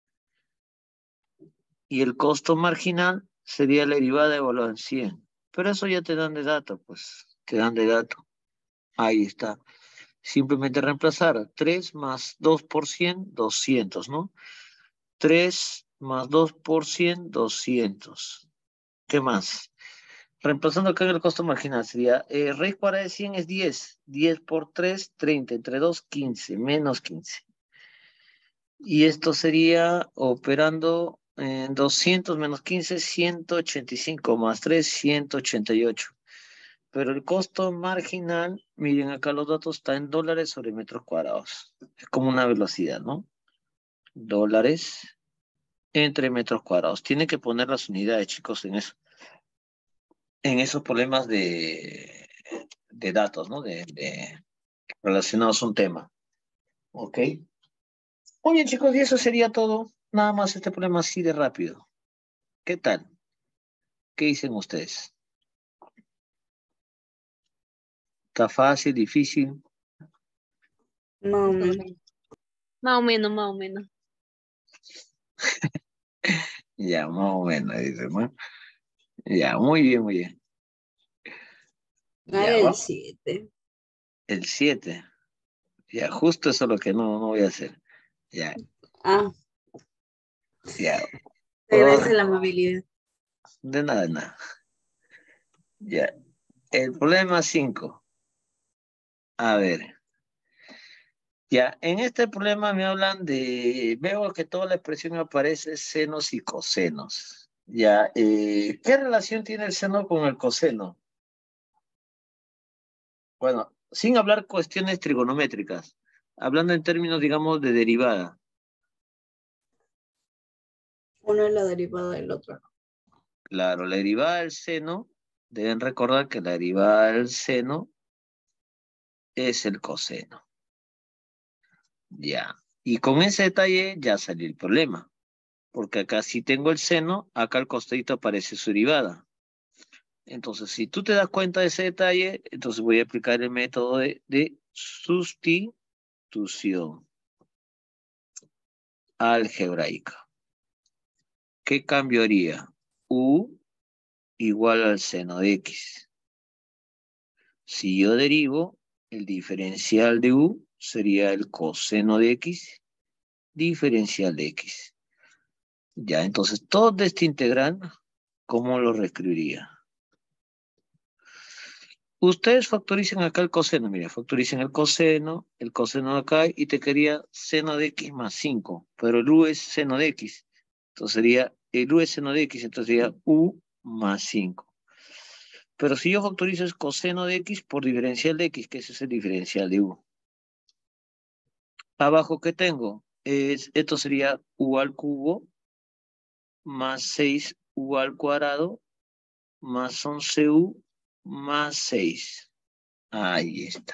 Y el costo marginal sería la derivada evaluada en cien. Pero eso ya te dan de dato, pues, te dan de dato. Ahí está. Simplemente reemplazar tres más dos por cien, doscientos, ¿no? tres más dos por cien, doscientos. ¿Qué más? Reemplazando acá en el costo marginal sería, eh, raíz cuadrada de cien es diez. diez por tres, treinta. Entre dos, quince. Menos quince. Y esto sería operando en doscientos menos quince, ciento ochenta y cinco más tres, ciento ochenta y ocho. Pero el costo marginal, miren acá los datos, está en dólares sobre metros cuadrados. Es como una velocidad, ¿no? Dólares entre metros cuadrados. Tienen que poner las unidades, chicos, en eso. En esos problemas de, de datos, ¿no? De, de relacionados a un tema. ¿Ok? Muy bien, chicos, y eso sería todo. Nada más este problema así de rápido. ¿Qué tal? ¿Qué dicen ustedes? ¿Está fácil, difícil? Más o menos. Más o menos, más o menos. Ya, más o menos, dice, ¿no? Ya, muy bien, muy bien. Ah, Ya, el va. siete. El siete. Ya, justo eso es lo que no, no voy a hacer. Ya, Ah, ya. te agradece Oh, la amabilidad. de nada, de nada. Ya. El problema cinco. A ver. Ya, en este problema me hablan de, veo que toda la expresión me aparece senos y cosenos. Ya, eh, ¿qué relación tiene el seno con el coseno? Bueno, sin hablar cuestiones trigonométricas, hablando en términos, digamos, de derivada. Uno es la derivada del otro. Claro, la derivada del seno, deben recordar que la derivada del seno es el coseno. Ya, y con ese detalle ya salió el problema, porque acá si tengo el seno, acá al costadito aparece su derivada. Entonces, si tú te das cuenta de ese detalle, entonces voy a aplicar el método de, de sustitución algebraica. ¿Qué cambio haría? U igual al seno de X. Si yo derivo, el diferencial de U sería el coseno de X, diferencial de X. Ya, entonces todo este integral, ¿cómo lo reescribiría? Ustedes factoricen acá el coseno, mira, factoricen el coseno, el coseno de acá, y te quedaría seno de X más cinco, pero el U es seno de X. Entonces sería, el U es seno de X, entonces sería U más cinco. Pero si yo factorizo es coseno de X por diferencial de X, que ese es el diferencial de U. Abajo, ¿qué tengo? Es, esto sería U al cubo más seis U al cuadrado más once U más seis. Ahí está.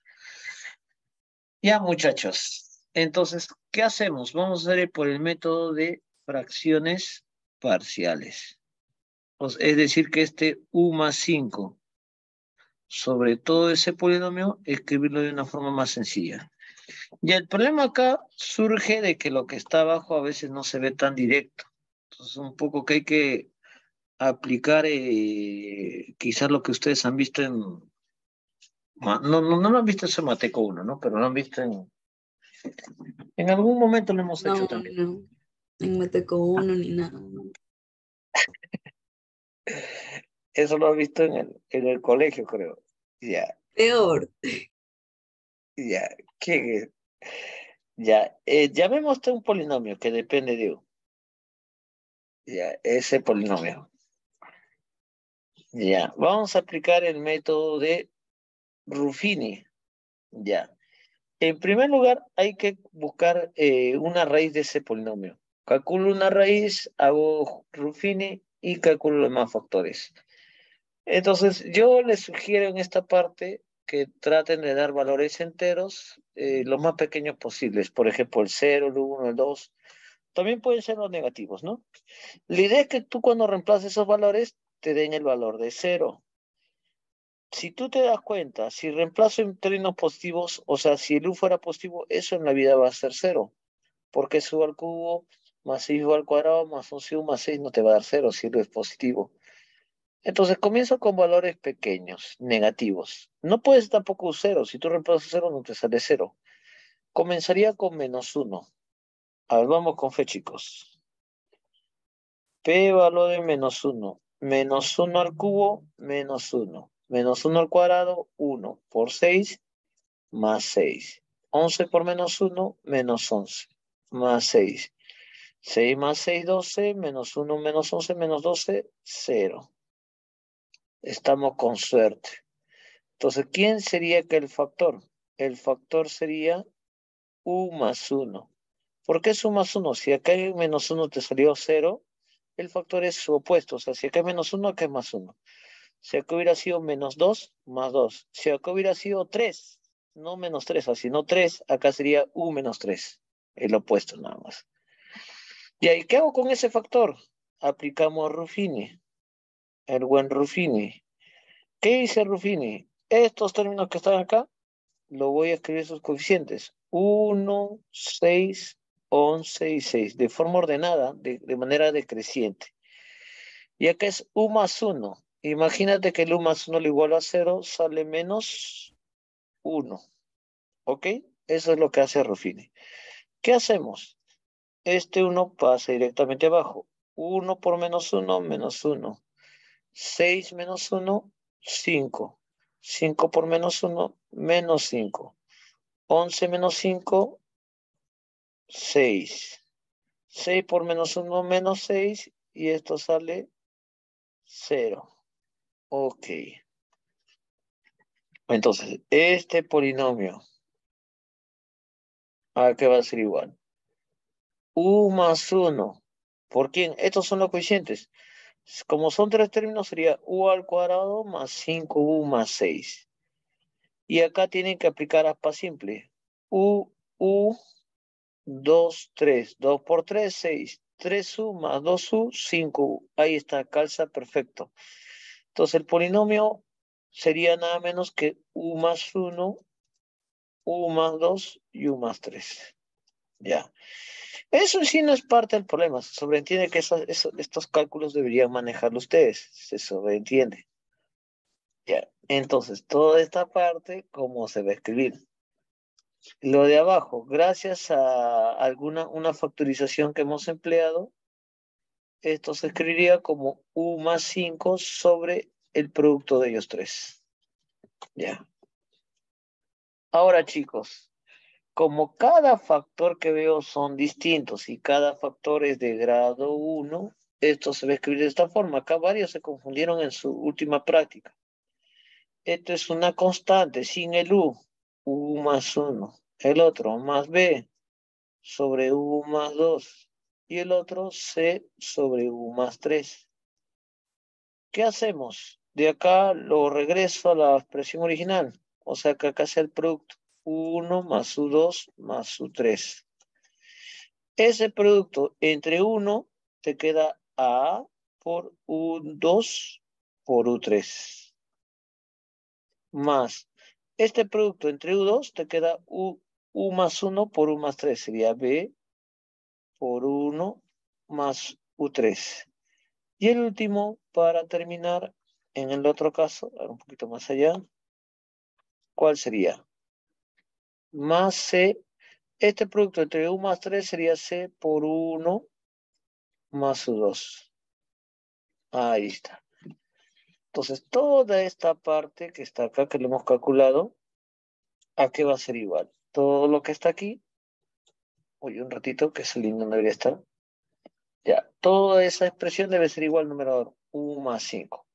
Ya, muchachos. Entonces, ¿qué hacemos? Vamos a hacer por el método de fracciones parciales. Pues, es decir, que este U más cinco sobre todo ese polinomio, escribirlo de una forma más sencilla. Y el problema acá surge de que lo que está abajo a veces no se ve tan directo. Entonces, un poco que hay que aplicar eh, quizás lo que ustedes han visto en... No, no, no lo han visto en Mateco uno, ¿no? Pero lo han visto en... En algún momento lo hemos hecho No, también. no. En Meteco uno ni nada. No. Eso lo has visto en el, en el colegio, creo. Ya, Peor. ya. ¿Qué? Ya. Eh, llamémosle un polinomio que depende de U. Ya, ese polinomio. Ya. Vamos a aplicar el método de Ruffini. Ya. En primer lugar, hay que buscar eh, una raíz de ese polinomio. Calculo una raíz, hago Ruffini y calculo los demás factores. Entonces, yo les sugiero en esta parte que traten de dar valores enteros eh, lo más pequeños posibles. Por ejemplo, el cero, el uno, el dos. También pueden ser los negativos, ¿no? La idea es que tú cuando reemplaces esos valores te den el valor de cero. Si tú te das cuenta, si reemplazo en términos positivos, o sea, si el u fuera positivo, eso en la vida va a ser cero. Porque es u al cubo más seis u al cuadrado más once u más seis no te va a dar cero si u es positivo. Entonces comienzo con valores pequeños, negativos. No puedes tampoco cero. Si tú reemplazas cero, no te sale cero. Comenzaría con menos uno. A ver, vamos con fe, chicos. P valor de menos uno. Menos uno al cubo, menos uno. Menos uno al cuadrado, uno. Por seis, más seis. once por menos uno, menos once. Más seis. seis más seis, doce. Menos uno, menos once, menos doce, cero. Estamos con suerte. Entonces, ¿quién sería que el factor? El factor sería u más uno. ¿Por qué es u más uno? Si acá hay menos uno te salió cero, el factor es su opuesto. O sea, si acá hay menos uno, acá es más uno. Si acá hubiera sido menos dos, más dos. Si acá hubiera sido tres, no menos tres, sino tres, acá sería u menos tres. El opuesto nada más. ¿Y ahí qué hago con ese factor? Aplicamos a Ruffini. El buen Ruffini. ¿Qué dice Ruffini? Estos términos que están acá, lo voy a escribir sus coeficientes. uno, seis, once y seis. De forma ordenada, de, de manera decreciente. Y acá es u más uno. Imagínate que el u más uno le igual a cero, sale menos uno. ¿Ok? Eso es lo que hace Ruffini. ¿Qué hacemos? Este uno pasa directamente abajo. uno por menos uno, menos uno. seis menos uno, cinco. cinco por menos uno, menos cinco. once menos cinco, seis. seis por menos uno, menos seis. Y esto sale cero. Ok. Entonces, este polinomio, ¿a qué va a ser igual? U más uno. ¿Por quién? Estos son los coeficientes. Como son tres términos, sería U al cuadrado más cinco U más seis. Y acá tienen que aplicar aspa simple. U, U, dos, tres. dos por tres, seis. tres U más dos U, cinco U. Ahí está, calza perfecto. Entonces el polinomio sería nada menos que U más uno, U más dos y U más tres. Ya. Eso en sí no es parte del problema. Se sobreentiende que esos, esos, estos cálculos deberían manejarlo ustedes. Se sobreentiende. Ya. Entonces, toda esta parte, ¿cómo se va a escribir? Lo de abajo, gracias a alguna una factorización que hemos empleado, esto se escribiría como U más cinco sobre el producto de ellos tres. Ya. Ahora, chicos, como cada factor que veo son distintos y cada factor es de grado uno, esto se va a escribir de esta forma. Acá varios se confundieron en su última práctica. Esto es una constante sin el U, U más uno. El otro más B sobre U más dos. Y el otro C sobre U más tres. ¿Qué hacemos? De acá lo regreso a la expresión original. O sea que acá sea el producto U uno más U dos más U tres. Ese producto entre uno te queda A por U dos por U tres. Más este producto entre U dos te queda U, U más uno por U más tres. Sería B por uno más U tres. Y el último, para terminar, en el otro caso, un poquito más allá, ¿cuál sería? Más C. Este producto entre U más tres sería C por uno más U dos. Ahí está. Entonces, toda esta parte que está acá, que lo hemos calculado, ¿a qué va a ser igual? Todo lo que está aquí, oye, un ratito, que ese link no debería estar. Ya, toda esa expresión debe ser igual al numerador, U más cinco.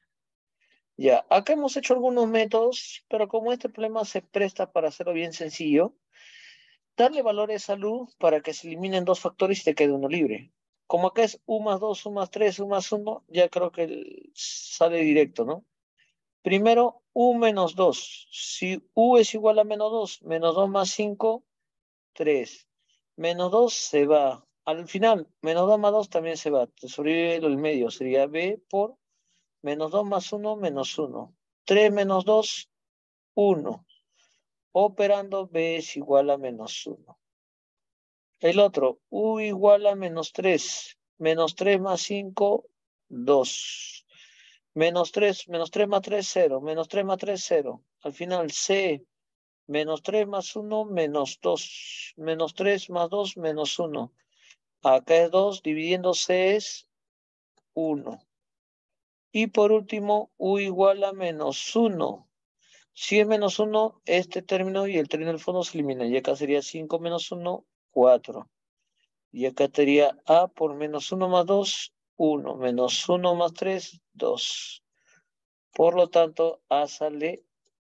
Ya, acá hemos hecho algunos métodos, pero como este problema se presta para hacerlo bien sencillo, darle valores a U para que se eliminen dos factores y te quede uno libre. Como acá es U más dos, U más tres, U más uno, ya creo que sale directo, ¿no? Primero, U menos dos. Si U es igual a menos dos, menos dos más cinco, tres. Menos dos se va. Al final, menos dos más dos también se va. Te sobrevive el medio. Sería B por menos dos más uno, menos uno. tres menos dos, uno. Operando, B es igual a menos uno. El otro, U igual a menos tres. Menos tres más cinco, dos. Menos tres, menos tres más tres, cero. Menos tres más tres, cero. Al final, C, menos tres más uno, menos dos. Menos tres más dos, menos uno. Acá es dos, dividiendo C es uno. Y por último, U igual a menos uno. Si es menos uno, este término y el término del fondo se eliminan. Y acá sería cinco menos uno, cuatro. Y acá estaría A por menos uno más dos, uno. Menos uno más tres, dos. Por lo tanto, A sale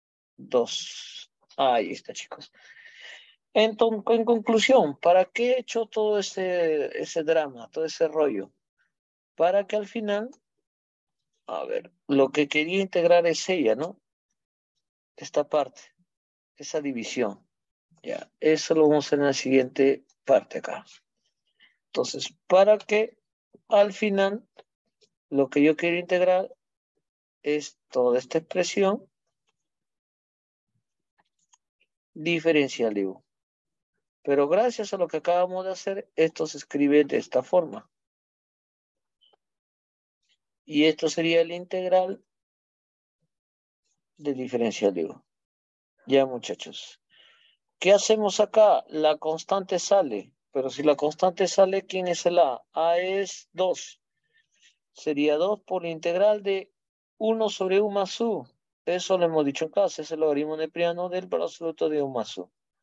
dos. Ahí está, chicos. Entonces, en conclusión, ¿para qué he hecho todo ese, ese drama, todo ese rollo? Para que al final, a ver, lo que quería integrar es ella, ¿no? Esta parte, esa división. Ya, eso lo vamos a hacer en la siguiente parte acá. Entonces, para que al final lo que yo quiero integrar es toda esta expresión diferencial de U. Pero gracias a lo que acabamos de hacer, esto se escribe de esta forma. Y esto sería el integral del diferencial de U. Ya, muchachos. ¿Qué hacemos acá? La constante sale. Pero si la constante sale, ¿quién es el A? A es dos. Sería dos por la integral de uno sobre U más U. Eso lo hemos dicho en clase, es el logaritmo neperiano del valor absoluto de U más U.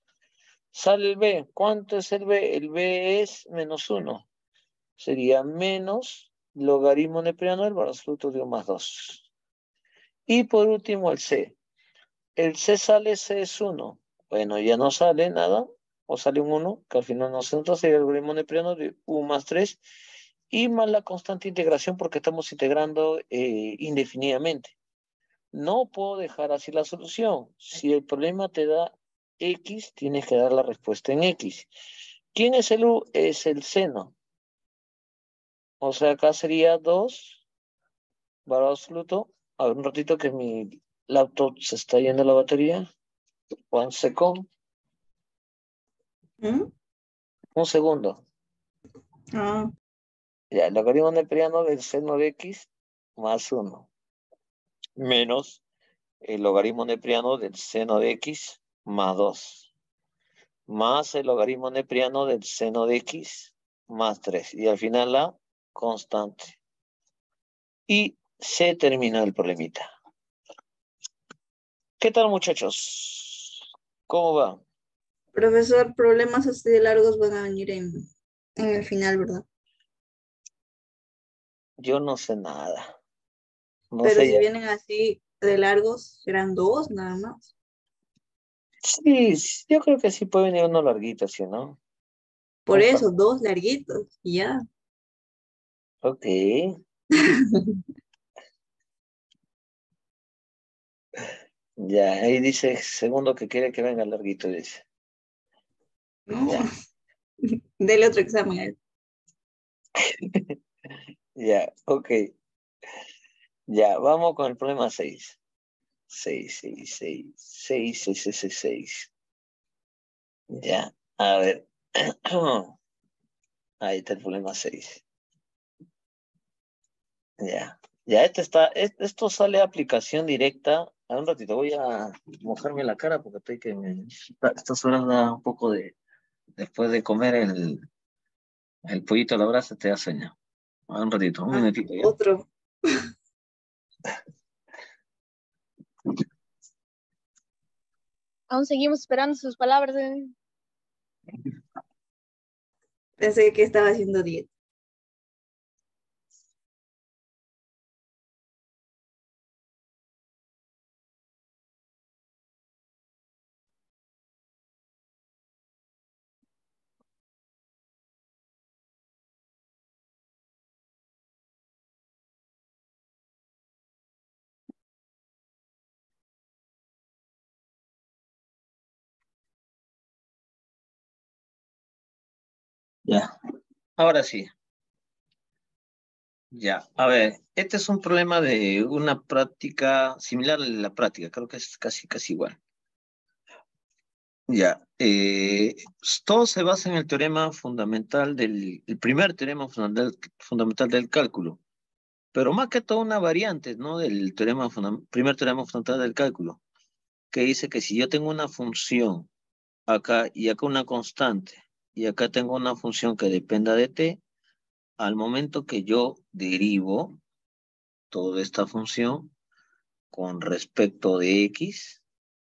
Sale el B. ¿Cuánto es el B? El B es menos uno. Sería menos logaritmo neperiano del valor absoluto de uno más dos. Y por último el C. El C sale, C es uno. Bueno, ya no sale nada. O sale un uno, que al final no se nota. Sería el logaritmo neperiano de u más tres. Y más la constante integración porque estamos integrando eh, indefinidamente. No puedo dejar así la solución. Si el problema te da X, tienes que dar la respuesta en X. ¿Quién es el U? Es el seno. O sea, acá sería dos, valor absoluto. A ver, un ratito que mi laptop se está yendo la batería. One second. ¿Mm? Un segundo. Ah, Ya, el logaritmo neperiano del seno de X más uno. Menos el logaritmo neperiano del seno de X más dos. Más el logaritmo neperiano del seno de X más tres. Y al final la constante. Y se terminó el problemita. ¿Qué tal, muchachos? ¿Cómo va? profesor, problemas así de largos van a venir en, en el final, ¿verdad? Yo no sé nada. No Pero sé si ya. vienen así de largos, serán dos nada más. Sí, sí, yo creo que sí puede venir uno larguito, ¿sí, no? Por Un eso, par. dos larguitos, y ya. Ok. Ya, ahí dice segundo que quiere que venga larguito, dice. No, Ya, dele otro examen a él. ya, ok. Ya, vamos con el problema seis. seis, seis, seis, seis, seis, seis, seis, seis. Ya, a ver. Ahí está el problema seis. Ya, ya, este está, es- esto sale a aplicación directa. A un ratito voy a mojarme la cara porque estoy que me, esta- estas horas da un poco de, después de comer el, el pollito a la brasa te da sueño. A un ratito, un Ah, minutito ya. otro. Aún seguimos esperando sus palabras. eh. Pensé que estaba haciendo dieta. Ya, ahora sí. Ya, a ver, este es un problema de una práctica similar a la práctica, creo que es casi, casi igual. Ya, eh, todo se basa en el teorema fundamental del, el primer teorema fundamental, fundamental del cálculo, pero más que todo una variante, ¿no? Del teorema funda- primer teorema fundamental del cálculo, que dice que si yo tengo una función acá y acá una constante, y acá tengo una función que dependa de t, al momento que yo derivo toda esta función con respecto de x,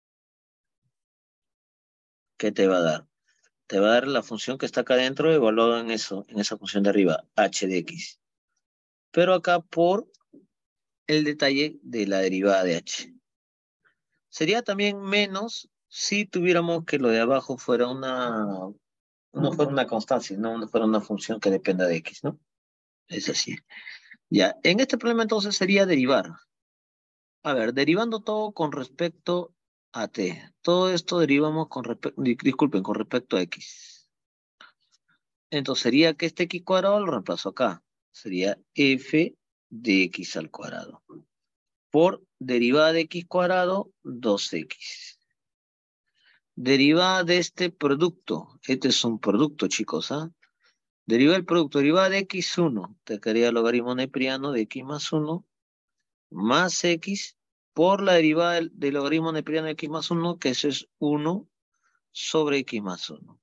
¿qué te va a dar? Te va a dar la función que está acá adentro evaluada en eso, en esa función de arriba, h de x. Pero acá por el detalle de la derivada de h. Sería también menos si tuviéramos que lo de abajo fuera una, no fuera una constancia, no fuera una función que dependa de x, ¿no? Es así. Ya, en este problema entonces sería derivar. A ver, derivando todo con respecto a t. Todo esto derivamos con respecto, disculpen, con respecto a x. Entonces sería que este x cuadrado lo reemplazo acá. Sería f de x al cuadrado. Por derivada de x cuadrado, dos x. Derivada de este producto. Este es un producto, chicos, ¿ah? Derivada del producto, derivada de x uno. Te quedaría el logaritmo neperiano de x más uno más x por la derivada del, del logaritmo neperiano de x más uno, que eso es uno sobre x más uno.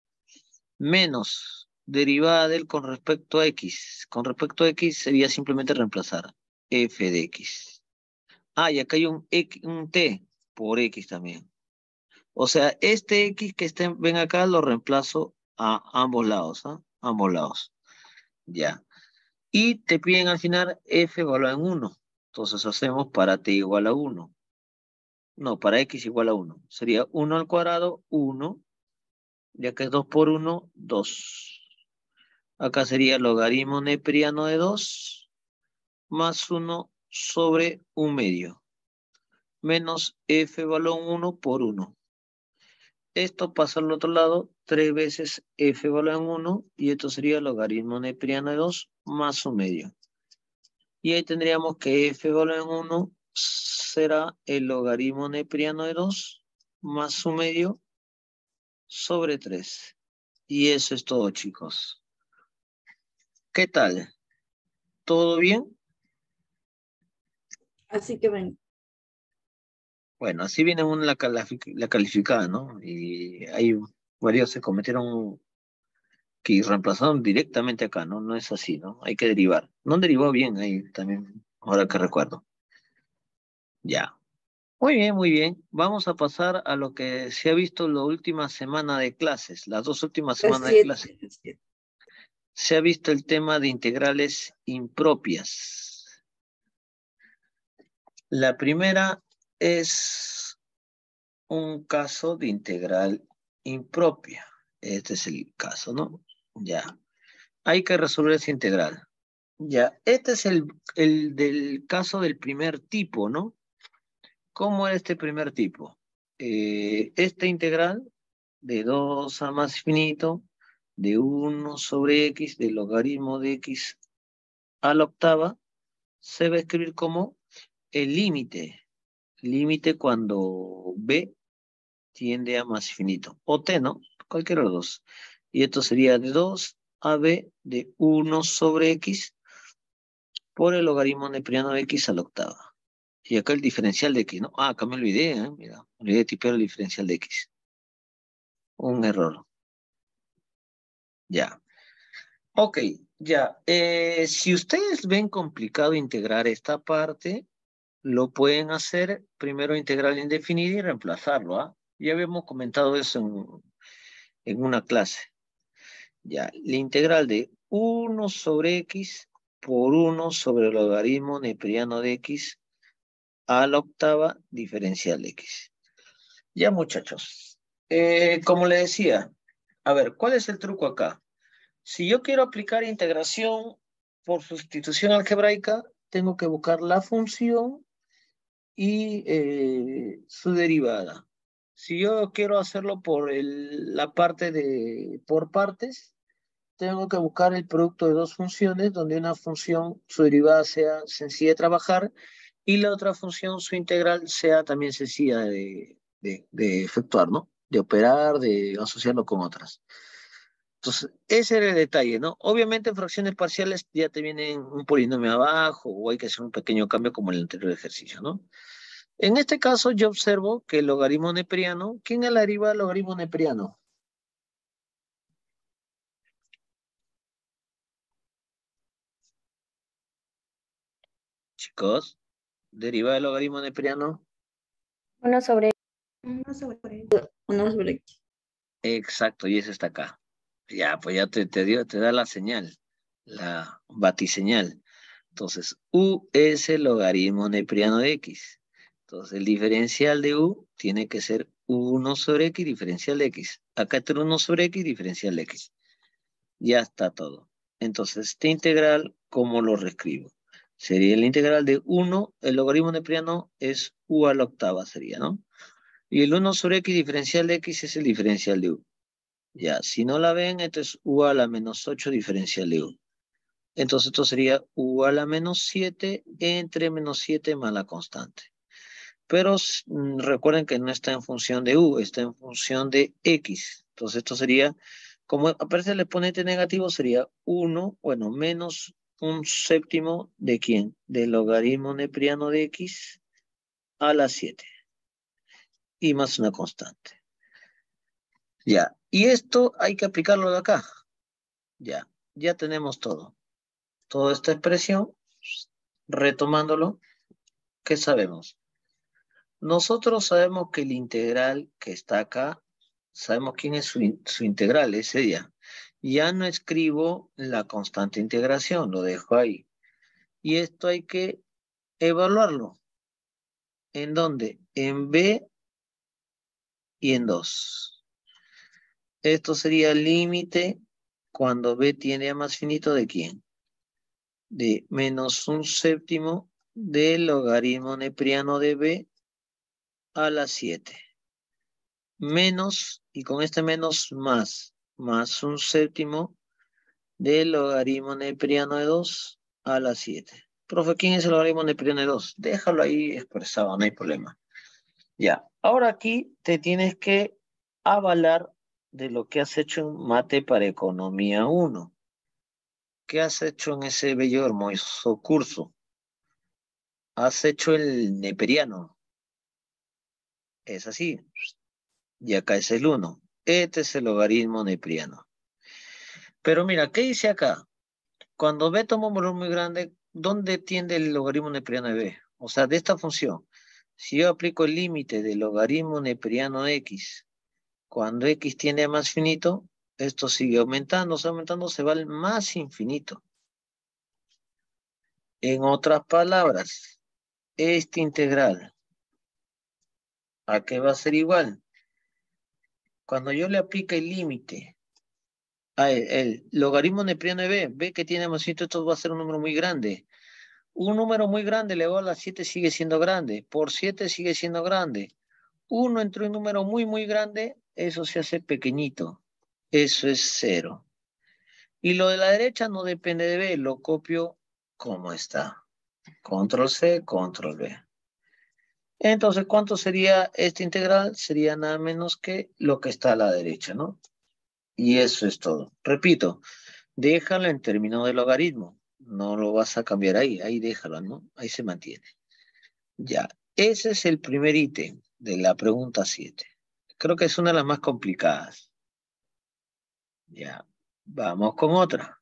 Menos derivada del con respecto a x. Con respecto a x sería simplemente reemplazar f de x. Ah, y acá hay un, x, un t por x también. O sea, este X que estén, ven acá, lo reemplazo a ambos lados, ¿ah? Ambos lados. Ya. Y te piden al final F evaluado en uno. Entonces hacemos para T igual a uno. No, para X igual a uno. Sería uno al cuadrado, uno. Ya que es dos por uno, dos. Acá sería logaritmo neperiano de dos más uno sobre un medio. Menos F valor uno por uno. Esto pasa al otro lado, tres veces F valor en uno, y esto sería logaritmo neperiano de dos más un medio. Y ahí tendríamos que F valor en uno será el logaritmo neperiano de dos más un medio sobre tres. Y eso es todo, chicos. ¿Qué tal? ¿Todo bien? Así que ven. Bueno, así viene una la, calific- la calificada, ¿no? Y hay varios se cometieron que reemplazaron directamente acá, ¿no? No es así, ¿no? Hay que derivar. No derivó bien ahí también, ahora que recuerdo. Ya. Muy bien, muy bien. Vamos a pasar a lo que se ha visto la última semana de clases, las dos últimas Las semanas de clases. siete, las siete. Se ha visto el tema de integrales impropias. La primera es un caso de integral impropia. Este es el caso, ¿no? Ya. Hay que resolver esa integral. Ya. Este es el, el del caso del primer tipo, ¿no? ¿Cómo es este primer tipo? Eh, esta integral de dos a más infinito de uno sobre x del logaritmo de x a la octava se va a escribir como el límite. Límite cuando b tiende a más infinito. O t, ¿no? Cualquiera de los dos. Y esto sería de dos a b de uno sobre x por el logaritmo neperiano de x a la octava. Y acá el diferencial de x, ¿no? Ah, acá me olvidé, ¿eh? Mira, me olvidé de tipear el diferencial de x. Un error. Ya. Ok, ya. Eh, si ustedes ven complicado integrar esta parte, lo pueden hacer primero integral indefinida y reemplazarlo, ¿ah? Ya habíamos comentado eso en, en una clase. Ya, la integral de uno sobre x por uno sobre el logaritmo neperiano de x a la octava diferencial de x. Ya, muchachos. Eh, como le decía, a ver, ¿cuál es el truco acá? Si yo quiero aplicar integración por sustitución algebraica, tengo que buscar la función y eh, su derivada. Si yo quiero hacerlo por el, la parte de por partes, tengo que buscar el producto de dos funciones, donde una función, su derivada sea sencilla de trabajar, y la otra función, su integral, sea también sencilla de, de, de efectuar, ¿no? De operar, de asociarlo con otras. Entonces, ese era el detalle, ¿no? Obviamente en fracciones parciales ya te vienen un polinomio abajo o hay que hacer un pequeño cambio como en el anterior ejercicio, ¿no? En este caso yo observo que el logaritmo neperiano, ¿quién es la deriva del logaritmo neperiano? Chicos, deriva del logaritmo neperiano. Uno sobre Uno sobre, uno sobre X. Exacto, y ese está acá. Ya, pues ya te, te dio, te da la señal, la batiseñal. Entonces, U es el logaritmo neperiano de X. Entonces, el diferencial de U tiene que ser uno sobre X diferencial de X. Acá está uno sobre X diferencial de X. Ya está todo. Entonces, este integral, ¿cómo lo reescribo? Sería el integral de uno, el logaritmo neperiano es U a la octava, sería, ¿no? Y el uno sobre X diferencial de X es el diferencial de U. Ya, si no la ven, esto es U a la menos ocho diferencial de U. Entonces esto sería U a la menos siete entre menos siete más la constante. Pero mm, recuerden que no está en función de U, está en función de X. Entonces esto sería, como aparece el exponente negativo, sería uno, bueno, menos un séptimo de quién? Del logaritmo neperiano de X a la siete. Y más una constante. Ya, y esto hay que aplicarlo de acá. Ya, ya tenemos todo. Toda esta expresión, retomándolo, ¿qué sabemos? Nosotros sabemos que el integral que está acá, sabemos quién es su, in- su integral, ese día. Ya no escribo la constante integración, lo dejo ahí. Y esto hay que evaluarlo. ¿En dónde? En B y en dos. Esto sería el límite cuando B tiende a más finito ¿de quién? De menos un séptimo del logaritmo nepriano de B a la siete. Menos, y con este menos más, más un séptimo del logaritmo nepriano de dos a la siete. Profe, ¿quién es el logaritmo nepriano de dos? Déjalo ahí expresado, no hay problema. Ya, ahora aquí te tienes que avalar de lo que has hecho en Mate para Economía uno. ¿Qué has hecho en ese bello hermoso curso? Has hecho el neperiano. Es así. Y acá es el uno. Este es el logaritmo nepriano. Pero mira, ¿qué dice acá? Cuando B toma un valor muy grande, ¿dónde tiende el logaritmo neperiano de B? O sea, de esta función. Si yo aplico el límite del logaritmo neperiano de X, cuando X tiende a más finito, esto sigue aumentando, se aumentando, se va al más infinito. En otras palabras, este integral, ¿a qué va a ser igual? Cuando yo le aplique el límite a el, el logaritmo neperiano de B, B que tiene más finito, esto va a ser un número muy grande. Un número muy grande elevado a la siete sigue siendo grande. Por siete sigue siendo grande. Uno entre un número muy, muy grande, eso se hace pequeñito. Eso es cero. Y lo de la derecha no depende de B, lo copio como está. Control C, Control V. Entonces, ¿cuánto sería esta integral? Sería nada menos que lo que está a la derecha, ¿no? Y eso es todo. Repito, déjalo en términos de logaritmo. No lo vas a cambiar ahí, ahí déjalo, ¿no? Ahí se mantiene. Ya, ese es el primer ítem de la pregunta siete. Creo que es una de las más complicadas. Ya, vamos con otra.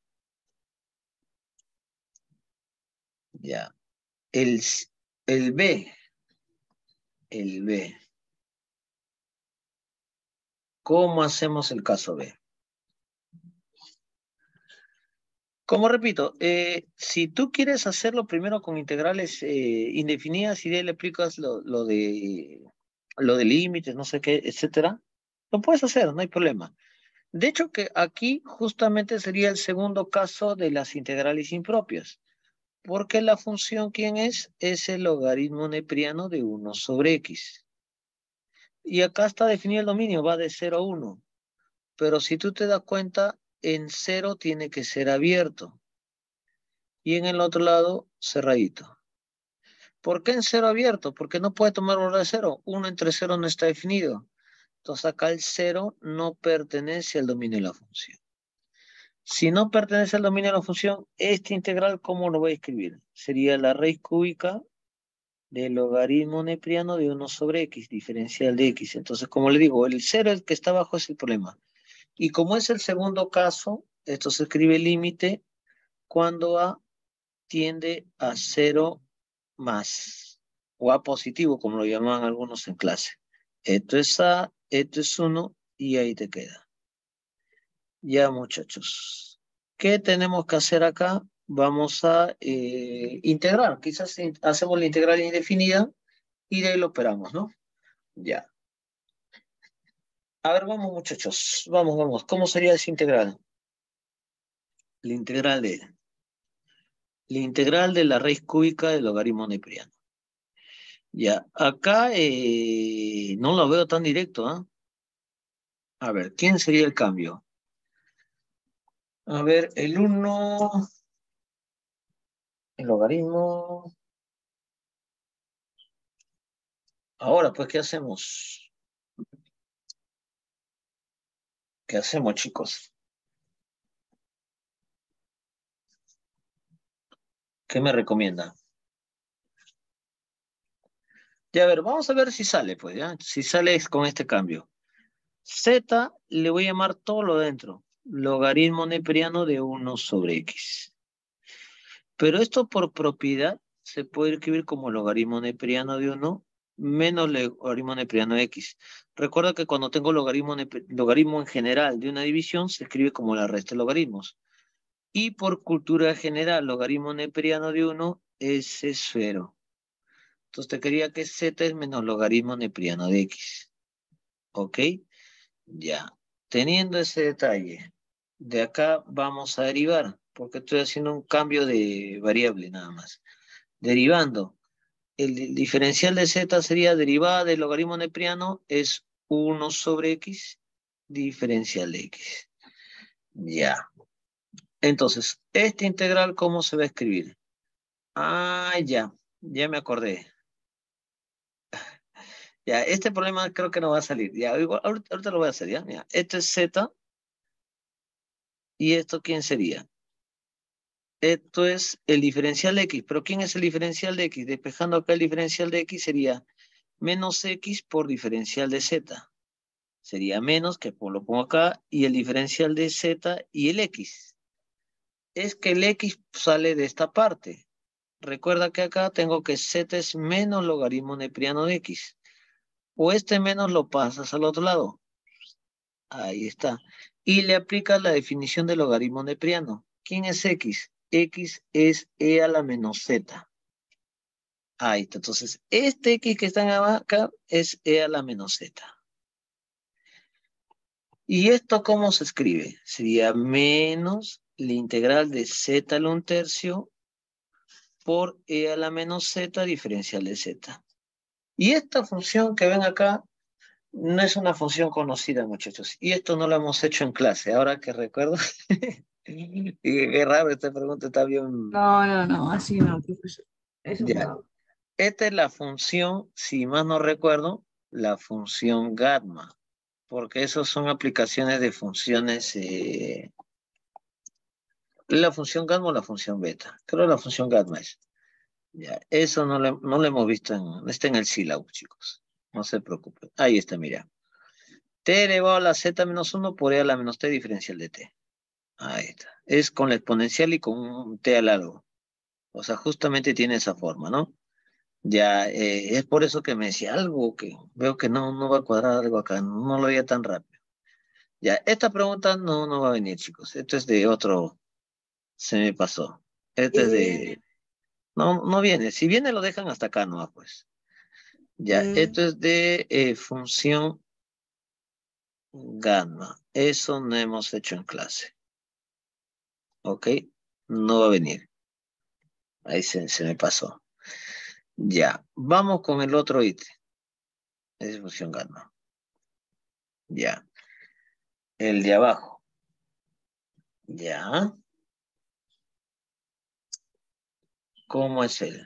Ya, el, el B, el B. ¿Cómo hacemos el caso B? Como repito, eh, si tú quieres hacerlo primero con integrales eh, indefinidas y de ahí le aplicas lo, lo de lo de límites, no sé qué, etcétera, lo puedes hacer, no hay problema. De hecho, que aquí justamente sería el segundo caso de las integrales impropias, porque la función, ¿quién es? Es el logaritmo nepriano de uno sobre X. Y acá está definido el dominio, va de cero a uno. Pero si tú te das cuenta, en cero tiene que ser abierto. Y en el otro lado, cerradito. ¿Por qué en cero abierto? Porque no puede tomar valor de cero. Uno entre cero no está definido. Entonces acá el cero no pertenece al dominio de la función. Si no pertenece al dominio de la función, este integral, ¿cómo lo voy a escribir? Sería la raíz cúbica del logaritmo nepriano de uno sobre X, diferencial de X. Entonces, como le digo, el cero el que está abajo es el problema. Y como es el segundo caso, esto se escribe límite cuando A tiende a cero más, o A positivo, como lo llaman algunos en clase. Esto es A, esto es uno, y ahí te queda. Ya, muchachos. ¿Qué tenemos que hacer acá? Vamos a eh, integrar. Quizás in- hacemos la integral indefinida y de ahí lo operamos, ¿no? Ya. A ver, vamos, muchachos. Vamos, vamos. ¿Cómo sería esa integral? La integral de, la integral de la raíz cúbica del logaritmo nepriano. Ya, acá eh, no lo veo tan directo, ¿ah? A ver, ¿quién sería el cambio? A ver, el uno, el logaritmo. Ahora, pues, ¿qué hacemos? ¿Qué hacemos, chicos? ¿Qué me recomienda? Ya, a ver, vamos a ver si sale, pues, ¿ya? Si sale con este cambio. Z le voy a llamar todo lo dentro. Logaritmo neperiano de uno sobre X. Pero esto por propiedad se puede escribir como logaritmo neperiano de uno menos logaritmo neperiano de X. Recuerda que cuando tengo logaritmo, logaritmo en general de una división, se escribe como la resta de logaritmos. Y por cultura general, logaritmo neperiano de uno es cero. Entonces te quería que Z es menos logaritmo neperiano de X. ¿Ok? Ya. Teniendo ese detalle, de acá vamos a derivar, porque estoy haciendo un cambio de variable nada más. Derivando. El diferencial de Z sería derivada del logaritmo neperiano es uno sobre X, diferencial de X. Ya. Entonces, esta integral, ¿cómo se va a escribir? Ah, ya. Ya me acordé. Ya, este problema creo que no va a salir. Ya, igual, ahorita, ahorita lo voy a hacer, ¿ya? Mira, esto es Z. ¿Y esto quién sería? Esto es el diferencial de X. ¿Pero quién es el diferencial de X? Despejando acá el diferencial de X sería menos X por diferencial de Z. Sería menos, que lo pongo acá, y el diferencial de Z y el X. Es que el X sale de esta parte. Recuerda que acá tengo que Z es menos logaritmo neperiano de X. O este menos lo pasas al otro lado. Ahí está. Y le aplicas la definición de logaritmo neperiano. ¿Quién es X? X es E a la menos Z. Ahí está. Entonces, este X que está acá es E a la menos Z. ¿Y esto cómo se escribe? Sería menos la integral de Z al un tercio por E a la menos Z diferencial de Z. Y esta función que ven acá no es una función conocida, muchachos. Y esto no lo hemos hecho en clase. Ahora que recuerdo. Y qué raro, esta pregunta está bien. No, no, no, así no, profesor. Eso Ya. no. Esta es la función, si más no recuerdo, la función gamma. Porque esas son aplicaciones de funciones. Eh, ¿La función gamma o la función beta? Creo que la función gamma es. Ya, eso no lo, no lo hemos visto, en, está en el sílabo, chicos. No se preocupen. Ahí está, mira. T elevado a la z menos uno por e a la menos t diferencial de t. Ahí está. Es con la exponencial y con un t al largo. O sea, justamente tiene esa forma, ¿no? Ya, eh, es por eso que me decía algo que veo que no, no va a cuadrar algo acá. No lo veía tan rápido. Ya, esta pregunta no, no va a venir, chicos. Esto es de otro. Se me pasó. Este es Eh, de. No, no viene. Si viene, lo dejan hasta acá, ¿no? Pues. Ya, mm, esto es de eh, función gamma. Eso no hemos hecho en clase. ¿Ok? No va a venir. Ahí se, se me pasó. Ya, vamos con el otro ítem. Es función gamma. Ya. El de abajo. Ya. ¿Cómo es él?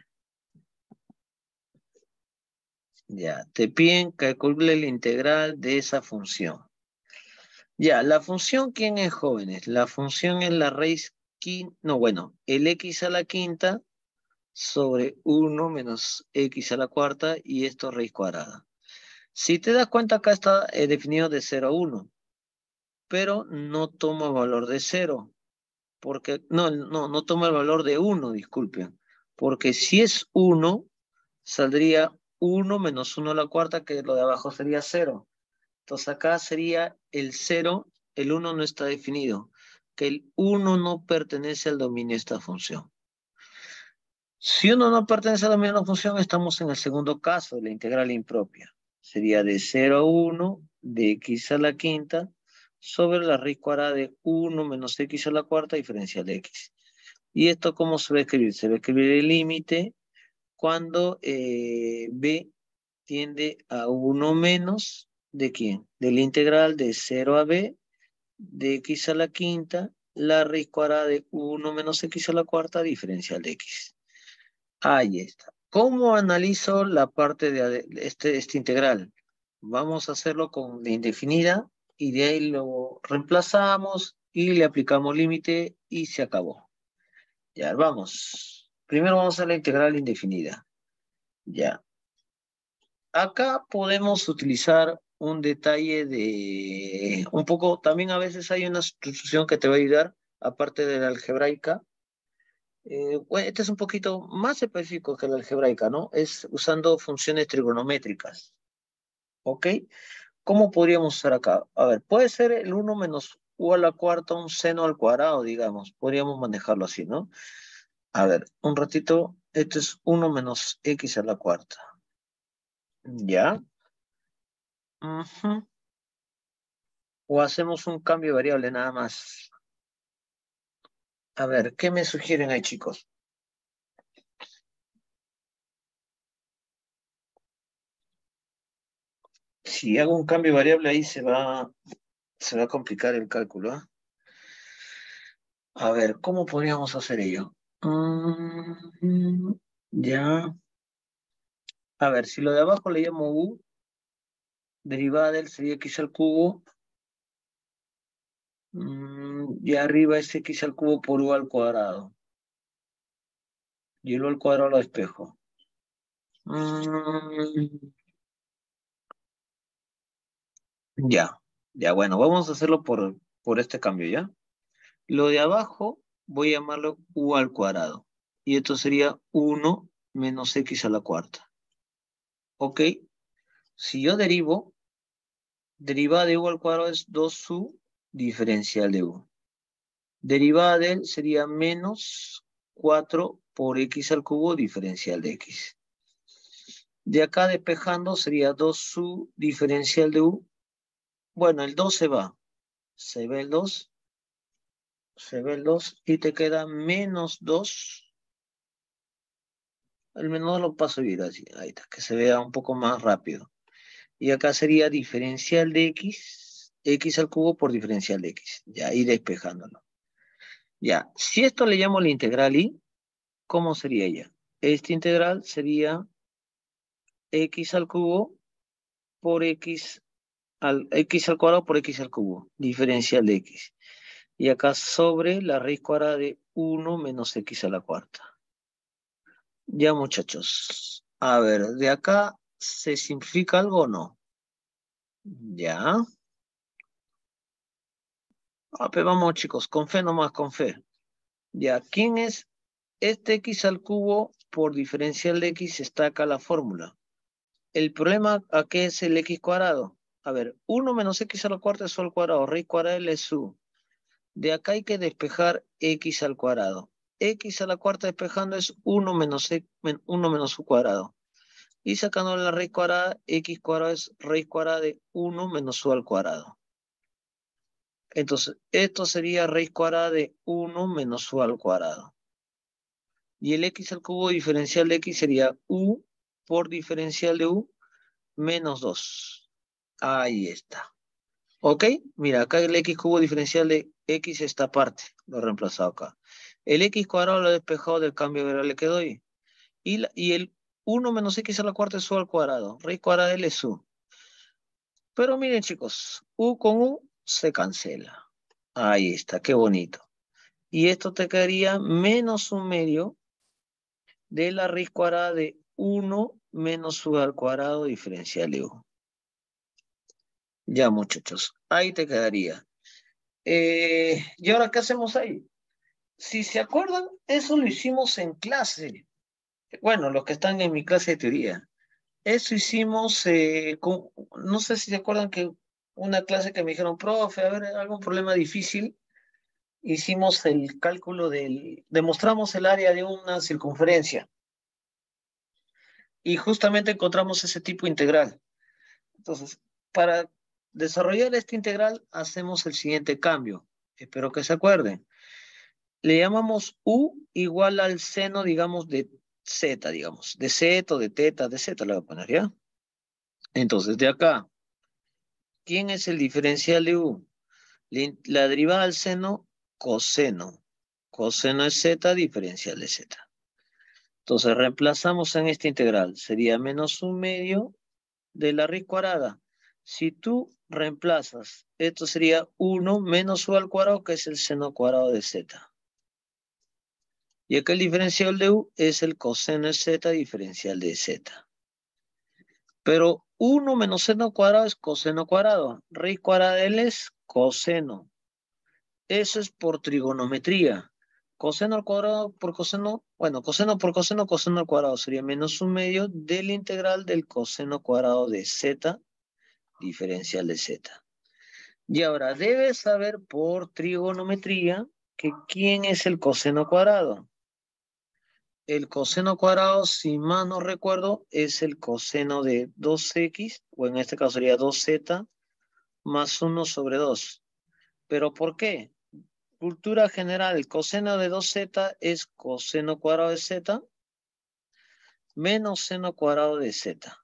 Ya, te piden calcular la integral de esa función. Ya, la función, ¿quién es, jóvenes? La función es la raíz quinta, no, bueno, el x a la quinta sobre uno menos x a la cuarta y esto raíz cuadrada. Si te das cuenta, acá está eh, definido de cero a uno, pero no toma valor de cero, porque, no, no, no toma el valor de uno, disculpen, porque si es uno, saldría uno menos uno a la cuarta, que lo de abajo sería cero. Entonces acá sería el cero, el uno no está definido, que el uno no pertenece al dominio de esta función. Si uno no pertenece al dominio de la función, estamos en el segundo caso de la integral impropia. Sería de cero a uno de x a la quinta sobre la raíz cuadrada de uno menos x a la cuarta diferencial de x. ¿Y esto cómo se va a escribir? Se va a escribir el límite cuando eh, b tiende a uno menos, ¿de quién? Del integral de cero a b de x a la quinta, la raíz cuadrada de uno menos x a la cuarta diferencial de x. Ahí está. ¿Cómo analizo la parte de este, este integral? Vamos a hacerlo con la indefinida y de ahí lo reemplazamos y le aplicamos límite y se acabó. Ya, vamos. Primero vamos a la integral indefinida. Ya. Acá podemos utilizar un detalle de un poco, también a veces hay una sustitución que te va a ayudar, aparte de la algebraica. Eh, bueno, este es un poquito más específico que la algebraica, ¿no? Es usando funciones trigonométricas. ¿Ok? ¿Cómo podríamos usar acá? A ver, puede ser el uno menos u a la cuarta, un seno al cuadrado, digamos. Podríamos manejarlo así, ¿no? A ver, un ratito. Esto es uno menos x a la cuarta. ¿Ya? Uh-huh. O hacemos un cambio de variable nada más. A ver, ¿qué me sugieren ahí, chicos? Si hago un cambio de variable ahí se va, se va a complicar el cálculo, ¿eh? A ver, ¿cómo podríamos hacer ello? Mm, ya. A ver, si lo de abajo le llamo u, derivada del sería x al cubo. Mm, y arriba es x al cubo por u al cuadrado. Y el u al cuadrado lo despejo. Mm, ya, ya, bueno, vamos a hacerlo por, por este cambio, ¿ya? Lo de abajo voy a llamarlo u al cuadrado. Y esto sería uno menos x a la cuarta. ¿Ok? Si yo derivo, derivada de u al cuadrado es dos u diferencial de u. Derivada de él sería menos cuatro por x al cubo diferencial de x. De acá despejando sería dos u diferencial de u. Bueno, el dos se va. Se ve el dos. Se ve el dos. Y te queda menos dos. El menos lo paso a ir así. Ahí está. Que se vea un poco más rápido. Y acá sería diferencial de x. X al cubo por diferencial de x. Ya, ir despejándolo. Ya. Si esto le llamo la integral y, ¿cómo sería ella? Esta integral sería x al cubo por x al, x al cuadrado por x al cubo, diferencial de x. Y acá sobre la raíz cuadrada de uno menos x a la cuarta. Ya, muchachos. A ver, de acá, ¿se simplifica algo o no? Ya. Ah, pero vamos, chicos, con fe nomás, con fe. Ya, ¿quién es este x al cubo por diferencial de x? Está acá la fórmula. El problema, ¿a qué es el x cuadrado? A ver, uno menos x a la cuarta es u al cuadrado, raíz cuadrada de es u. De acá hay que despejar x al cuadrado. X a la cuarta despejando es uno menos, uno menos u cuadrado. Y sacando la raíz cuadrada, x cuadrado es raíz cuadrada de uno menos u al cuadrado. Entonces, esto sería raíz cuadrada de uno menos u al cuadrado. Y el x al cubo diferencial de x sería u por diferencial de u menos dos. Ahí está. ¿Ok? Mira, acá el x cubo diferencial de x esta parte. Lo he reemplazado acá. El x cuadrado lo he despejado del cambio de variable que doy. Y, la, y el uno menos x a la cuarta es u al cuadrado. Raíz cuadrada de L es u. Pero miren, chicos, u con u se cancela. Ahí está, qué bonito. Y esto te quedaría menos un medio de la raíz cuadrada de uno menos u al cuadrado diferencial de u. Ya, muchachos, ahí te quedaría. Eh, ¿y ahora qué hacemos ahí? Si se acuerdan, eso lo hicimos en clase. Bueno, los que están en mi clase de teoría. Eso hicimos, eh, con, no sé si se acuerdan que una clase que me dijeron, profe, a ver, algún problema difícil. Hicimos el cálculo del, demostramos el área de una circunferencia. Y justamente encontramos ese tipo integral. Entonces, para desarrollar esta integral, hacemos el siguiente cambio. Espero que se acuerden. Le llamamos u igual al seno, digamos, de z, digamos, de z o de teta, de z le voy a poner, ¿ya? Entonces, de acá, ¿quién es el diferencial de u? La derivada del seno, coseno. Coseno es z, diferencial de z. Entonces, reemplazamos en esta integral. Sería menos un medio de la raíz cuadrada. Si tú reemplazas, esto sería uno menos u al cuadrado, que es el seno cuadrado de z. Y acá el diferencial de u es el coseno de z diferencial de z. Pero uno menos seno cuadrado es coseno cuadrado. Raíz cuadrada de él es coseno. Eso es por trigonometría. Coseno al cuadrado por coseno, bueno, coseno por coseno, coseno al cuadrado sería menos un medio del integral del coseno cuadrado de z, diferencial de z. Y ahora, debes saber por trigonometría que quién es el coseno cuadrado. El coseno cuadrado, si mal no recuerdo, es el coseno de dos equis, o en este caso sería dos zeta, más uno sobre dos. ¿Pero por qué? Cultura general, el coseno de dos zeta es coseno cuadrado de z menos seno cuadrado de z.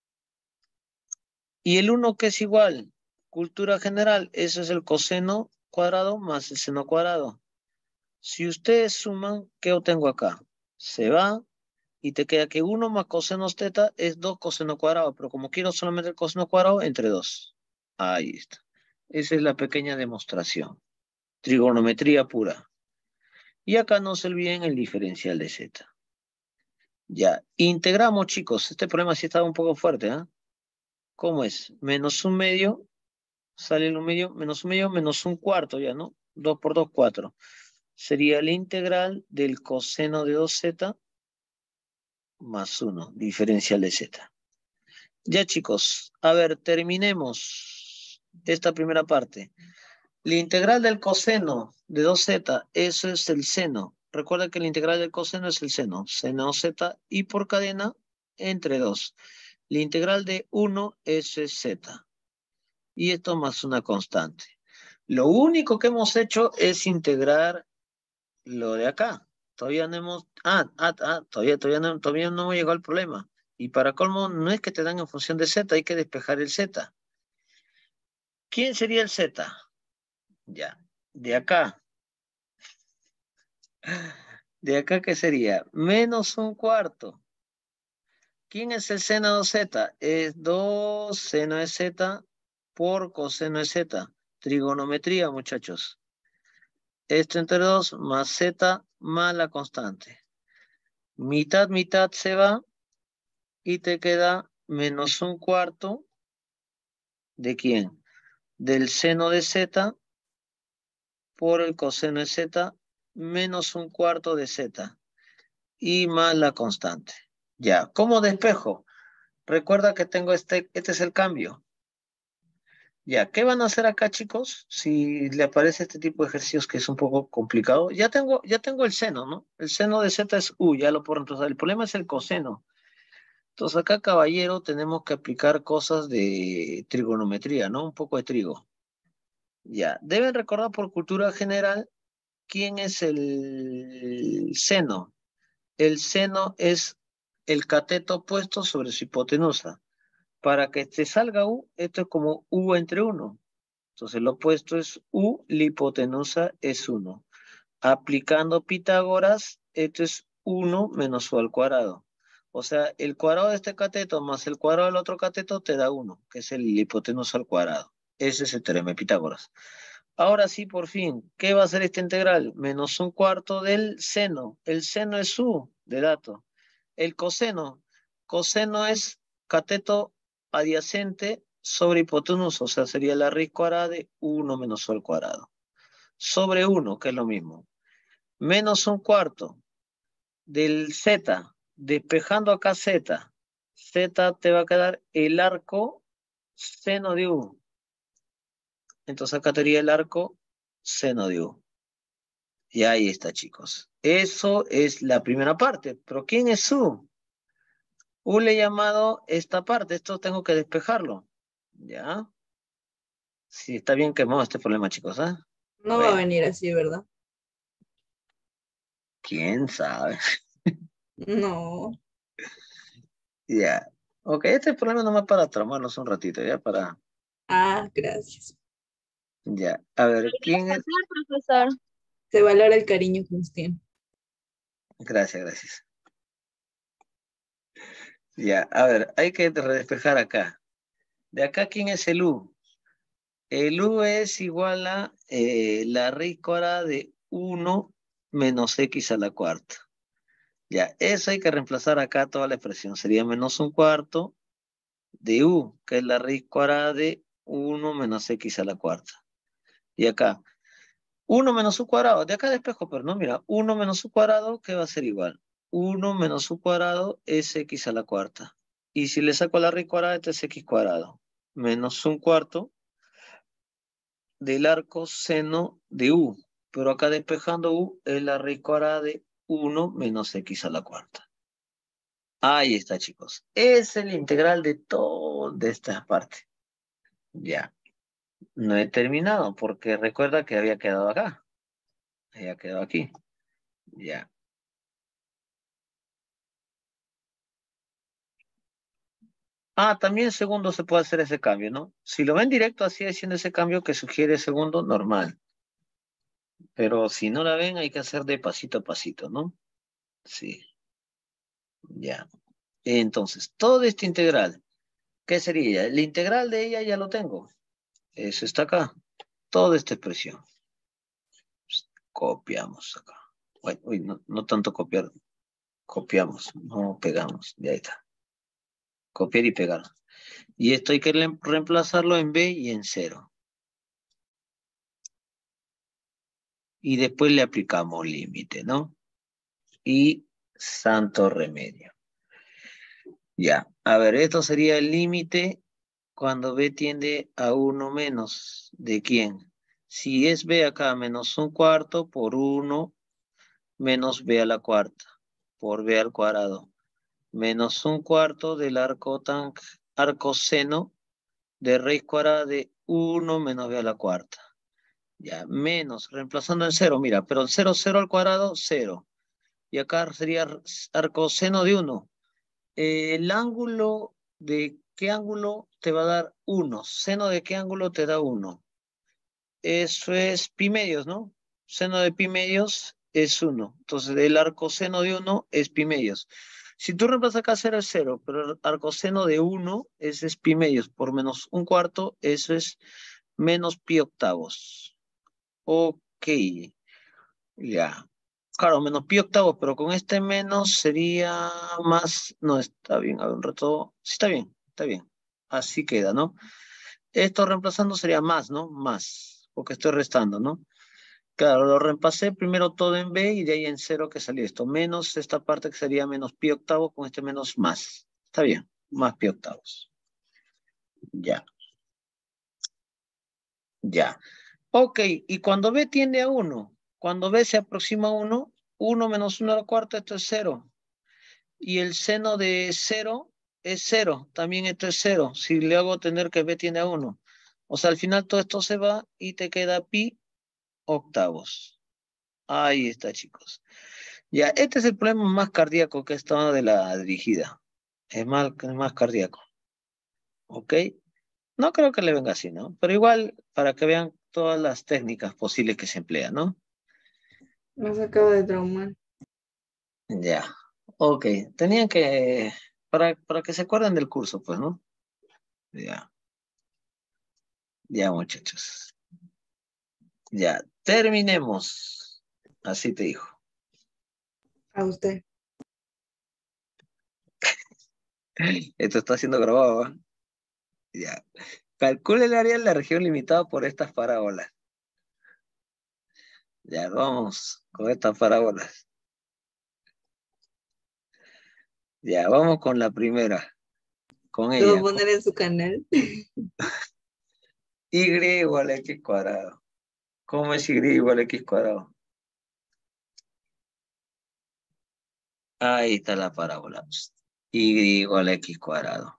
Y el uno que es igual, cultura general, eso es el coseno cuadrado más el seno cuadrado. Si ustedes suman, ¿qué obtengo acá? Se va y te queda que uno más coseno θ es dos coseno cuadrado, pero como quiero solamente el coseno cuadrado, entre dos. Ahí está. Esa es la pequeña demostración. Trigonometría pura. Y acá no se olviden el diferencial de z. Ya, integramos, chicos. Este problema sí estaba un poco fuerte, ¿ah? ¿eh? ¿Cómo es? Menos un medio, sale un medio, menos un medio, menos un cuarto ya, ¿no? dos por dos, cuatro. Sería la integral del coseno de dos zeta más uno, diferencial de z. Ya, chicos, a ver, terminemos esta primera parte. La integral del coseno de dos zeta, eso es el seno. Recuerda que la integral del coseno es el seno. Seno z y por cadena entre dos. La integral de uno, eso es z. Y esto más una constante. Lo único que hemos hecho es integrar lo de acá. Todavía no hemos... Ah, ah, ah todavía, todavía, no, todavía no hemos llegado al problema. Y para colmo, no es que te dan en función de z, hay que despejar el z. ¿Quién sería el z? Ya, de acá. De acá, ¿qué sería? Menos un cuarto. ¿Quién es el seno de dos zeta? Es dos seno de z por coseno de z. Trigonometría, muchachos. Esto entre dos más z más la constante. Mitad, mitad se va y te queda menos un cuarto. ¿De quién? Del seno de z por el coseno de z menos un cuarto de z y más la constante. Ya, ¿cómo despejo? Recuerda que tengo este, este es el cambio. Ya, ¿qué van a hacer acá, chicos? Si le aparece este tipo de ejercicios que es un poco complicado. Ya tengo, ya tengo el seno, ¿no? El seno de z es u, ya lo puedo reemplazar. El problema es el coseno. Entonces acá, caballero, tenemos que aplicar cosas de trigonometría, ¿no? Un poco de trigo. Ya, deben recordar por cultura general quién es el seno. El seno es el cateto opuesto sobre su hipotenusa. Para que te salga u, esto es como u entre uno. Entonces lo opuesto es u, la hipotenusa es uno. Aplicando Pitágoras, esto es uno menos u al cuadrado. O sea, el cuadrado de este cateto más el cuadrado del otro cateto te da uno, que es el hipotenusa al cuadrado. Ese es el teorema de Pitágoras. Ahora sí, por fin, ¿qué va a ser esta integral? Menos un cuarto del seno. El seno es u, de dato. El coseno. Coseno es cateto adyacente sobre hipotenusa, o sea, sería la raíz cuadrada de uno menos u al cuadrado. Sobre uno, que es lo mismo. Menos un cuarto del z, despejando acá z. Z te va a quedar el arco seno de u. Entonces acá sería el arco seno de u. Y ahí está, chicos. Eso es la primera parte. ¿Pero quién es u? U le he llamado esta parte. Esto tengo que despejarlo. ¿Ya? Sí, está bien quemado este problema, chicos, ¿eh? No va a venir así, ¿verdad? ¿Quién sabe? No. Ya. Ok, este problema nomás para tramarnos un ratito, ¿ya? Para... Ah, gracias. Ya. A ver, ¿quién es? profesor. Se valora el cariño que nos tiene. Gracias, gracias. Ya, a ver, hay que redespejar acá. De acá, ¿quién es el u? El u es igual a eh, la raíz cuadrada de uno menos x a la cuarta. Ya, eso hay que reemplazar acá toda la expresión. Sería menos un cuarto de u, que es la raíz cuadrada de uno menos x a la cuarta. Y acá, uno menos u cuadrado, de acá despejo, pero no, mira, uno menos u cuadrado, ¿qué va a ser igual? uno menos u cuadrado es x a la cuarta. Y si le saco la raíz cuadrada, esto es x cuadrado. Menos un cuarto del arco seno de u. Pero acá despejando u es la raíz cuadrada de uno menos x a la cuarta. Ahí está, chicos. Es el integral de toda esta parte. Ya. No he terminado porque recuerda que había quedado acá. Había quedado aquí. Ya. Ah, también segundo se puede hacer ese cambio, ¿no? Si lo ven directo así haciendo ese cambio que sugiere segundo, normal. Pero si no la ven, hay que hacer de pasito a pasito, ¿no? Sí. Ya. Entonces, todo este integral, ¿qué sería? El integral de ella ya lo tengo. Eso está acá. Toda esta expresión. Copiamos acá. Uy, uy, no, no tanto copiar. Copiamos, no pegamos. Ya está. Copiar y pegar. Y esto hay que re- reemplazarlo en B y en cero. Y después le aplicamos límite, ¿no? Y santo remedio. Ya. A ver, esto sería el límite cuando B tiende a uno menos. ¿De quién? Si es B acá menos un cuarto por uno menos B a la cuarta por B al cuadrado. Menos un cuarto del arco, tan, arco seno de raíz cuadrada de uno menos B a la cuarta. Ya, menos, reemplazando en cero, mira, pero el cero, cero al cuadrado, cero. Y acá sería arco seno de uno. Eh, el ángulo de qué ángulo te va a dar uno. Seno de qué ángulo te da uno. Eso es pi medios, ¿no? Seno de pi medios es uno. Entonces, el arcoseno de uno es pi medios. Si tú reemplazas acá cero es cero, pero el arcoseno de uno es, es pi medios por menos un cuarto, eso es menos pi octavos. Ok, ya. Claro, menos pi octavos, pero con este menos sería más... No, está bien, a ver un rato. Sí, está bien, está bien. Así queda, ¿no? Esto reemplazando sería más, ¿no? Más, porque estoy restando, ¿no? Claro, lo reemplacé primero todo en B y de ahí en cero que salió esto. Menos esta parte que sería menos pi octavos con este menos más. Está bien, más pi octavos. Ya, ya. Ok, y cuando B tiende a uno, cuando B se aproxima a uno, uno menos uno a la cuarta, esto es cero. Y el seno de cero es cero, también esto es cero. Si le hago tener que B tiende a uno. O sea, al final todo esto se va y te queda pi octavos. Ahí está, chicos. Ya, este es el problema más cardíaco que está de la dirigida. Es más, es más cardíaco. ¿Ok? No creo que le venga así, ¿no? Pero igual, para que vean todas las técnicas posibles que se emplean, ¿no? Nos acaba de traumar. Ya. Ok. Tenían que... Para, para que se acuerden del curso, pues, ¿no? Ya. Ya, muchachos. Ya. Terminemos. Así te dijo. A usted. Esto está siendo grabado, ¿eh? Ya. Calcule el área de la región limitada por estas parábolas. Ya vamos con estas parábolas. Ya, vamos con la primera. Con Lo voy a ella. poner en su canal. Y igual a x cuadrado. ¿Cómo es y igual a x cuadrado? Ahí está la parábola. Y igual a x cuadrado.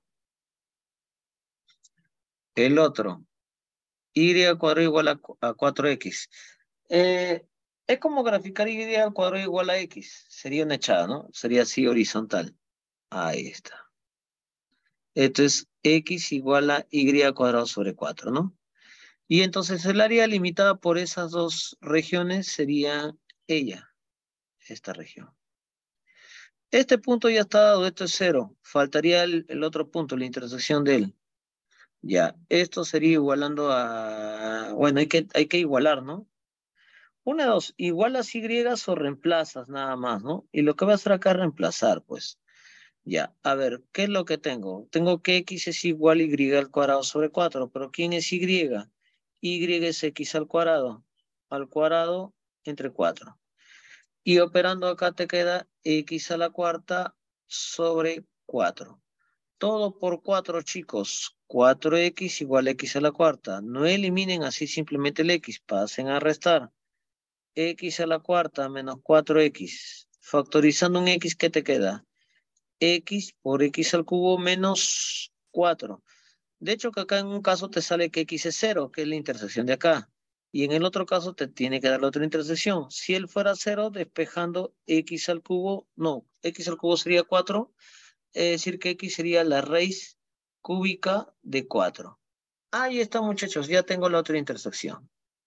El otro. Y al cuadrado igual a, a cuatro x. Eh, es como graficar y al cuadrado igual a x. Sería una echada, ¿no? Sería así horizontal. Ahí está. Esto es x igual a y cuadrado sobre cuatro, ¿no? Y entonces el área limitada por esas dos regiones sería ella, esta región. Este punto ya está dado, esto es cero. Faltaría el, el otro punto, la intersección de él. Ya, esto sería igualando a... Bueno, hay que, hay que igualar, ¿no? Una, dos, igualas y o reemplazas nada más, ¿no? Y lo que voy a hacer acá es reemplazar, pues. Ya, a ver, ¿qué es lo que tengo? Tengo que x es igual a y al cuadrado sobre cuatro, pero ¿quién es y? Y es x al cuadrado. al cuadrado entre cuatro. Y operando acá te queda x a la cuarta sobre cuatro. Todo por cuatro, chicos. cuatro x igual a x a la cuarta. No eliminen así simplemente el x. Pasen a restar. X a la cuarta menos cuatro x. Factorizando un x, ¿qué te queda? X por x al cubo menos cuatro. De hecho, que acá en un caso te sale que x es cero, que es la intersección de acá. Y en el otro caso te tiene que dar la otra intersección. Si él fuera cero, despejando x al cubo, no, x al cubo sería cuatro, es decir que x sería la raíz cúbica de cuatro. Ahí está, muchachos, ya tengo la otra intersección.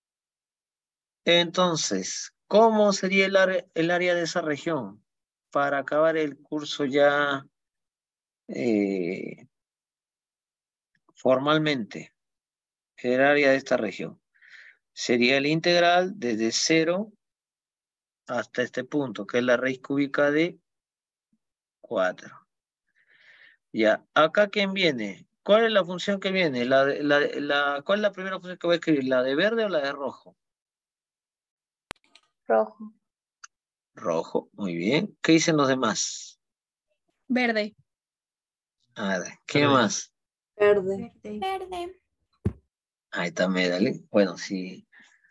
Entonces, ¿cómo sería el área, el área de esa región? Para acabar el curso ya eh, formalmente, el área de esta región. Sería el integral desde cero hasta este punto, que es la raíz cúbica de cuatro. Ya, acá ¿quién viene? ¿Cuál es la función que viene? La, la, la, ¿Cuál es la primera función que voy a escribir? ¿La de verde o la de rojo? rojo. Rojo, muy bien. ¿Qué dicen los demás? Verde. A ver, ¿qué Verde. más? Verde. Verde. Ahí está, Medali. Bueno, sí.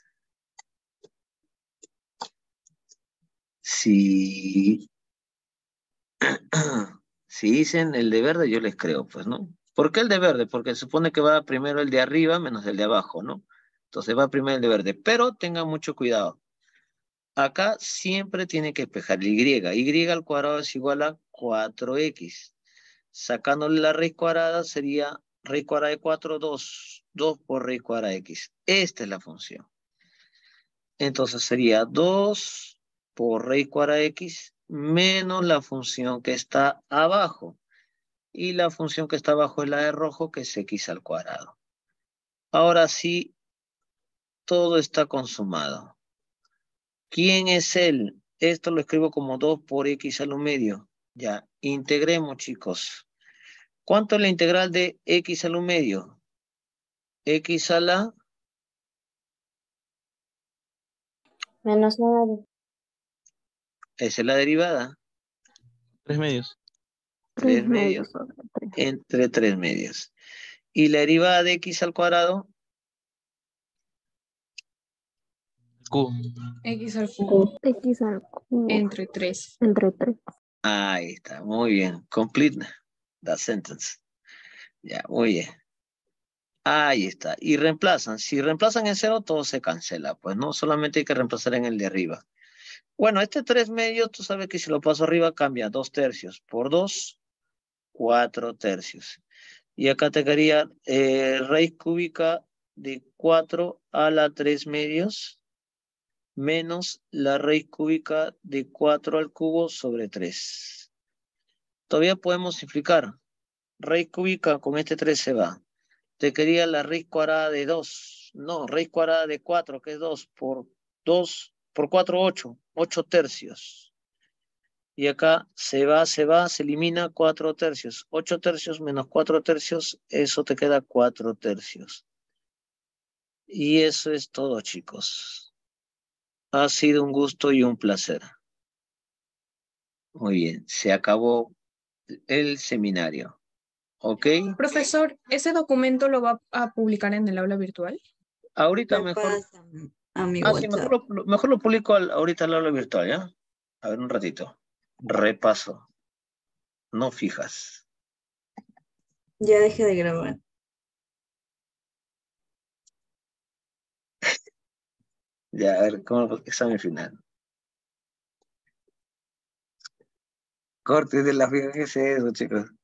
Si, si dicen el de verde, yo les creo, pues, ¿no? ¿Por qué el de verde? Porque se supone que va primero el de arriba menos el de abajo, ¿no? Entonces va primero el de verde. Pero tengan mucho cuidado. Acá siempre tiene que despejar el y. Y al cuadrado es igual a cuatro x. Sacándole la raíz cuadrada sería raíz cuadrada de cuatro, dos. dos por raíz cuadrada de x. Esta es la función. Entonces sería dos por raíz cuadrada de x menos la función que está abajo. Y la función que está abajo es la de rojo, que es x al cuadrado. Ahora sí, todo está consumado. ¿Quién es él? Esto lo escribo como dos por x a lo medio. Ya, integremos, chicos. ¿Cuánto es la integral de x a lo medio? X a la... Menos nueve. Esa es la derivada. Tres medios. Tres Tres medios medios sobre tres. entre tres medios. ¿Y la derivada de x al cuadrado? Q. X al cubo. X al cubo Entre tres. entre tres. Ahí está, muy bien. Complete the sentence. Ya, muy bien. Ahí está. Y reemplazan. Si reemplazan en cero, todo se cancela. Pues no, solamente hay que reemplazar en el de arriba. Bueno, este tres medios, tú sabes que si lo paso arriba cambia dos tercios. Por dos, cuatro tercios. Y acá te quedaría eh, raíz cúbica de cuatro a la tres medios menos la raíz cúbica de cuatro al cubo sobre tres. Todavía podemos simplificar. Raíz cúbica con este tres se va. Te quería la raíz cuadrada de dos. No, raíz cuadrada de cuatro, que es dos por dos, por cuatro, ocho. ocho tercios. Y acá se va, se va, se elimina cuatro tercios. ocho tercios menos cuatro tercios, eso te queda cuatro tercios. Y eso es todo, chicos. Ha sido un gusto y un placer. Muy bien, se acabó el seminario. ¿Ok? Profesor, ¿ese documento lo va a publicar en el aula virtual? Ahorita Me mejor... pasa a mi Ah, sí, mejor WhatsApp. lo, mejor lo publico al, ahorita al aula virtual, ¿ya? A ver, un ratito. Repaso. No fijas. Ya dejé de grabar. Ya, a ver, ¿cómo examen final? Corte de la fija, ¿qué es eso, chicos?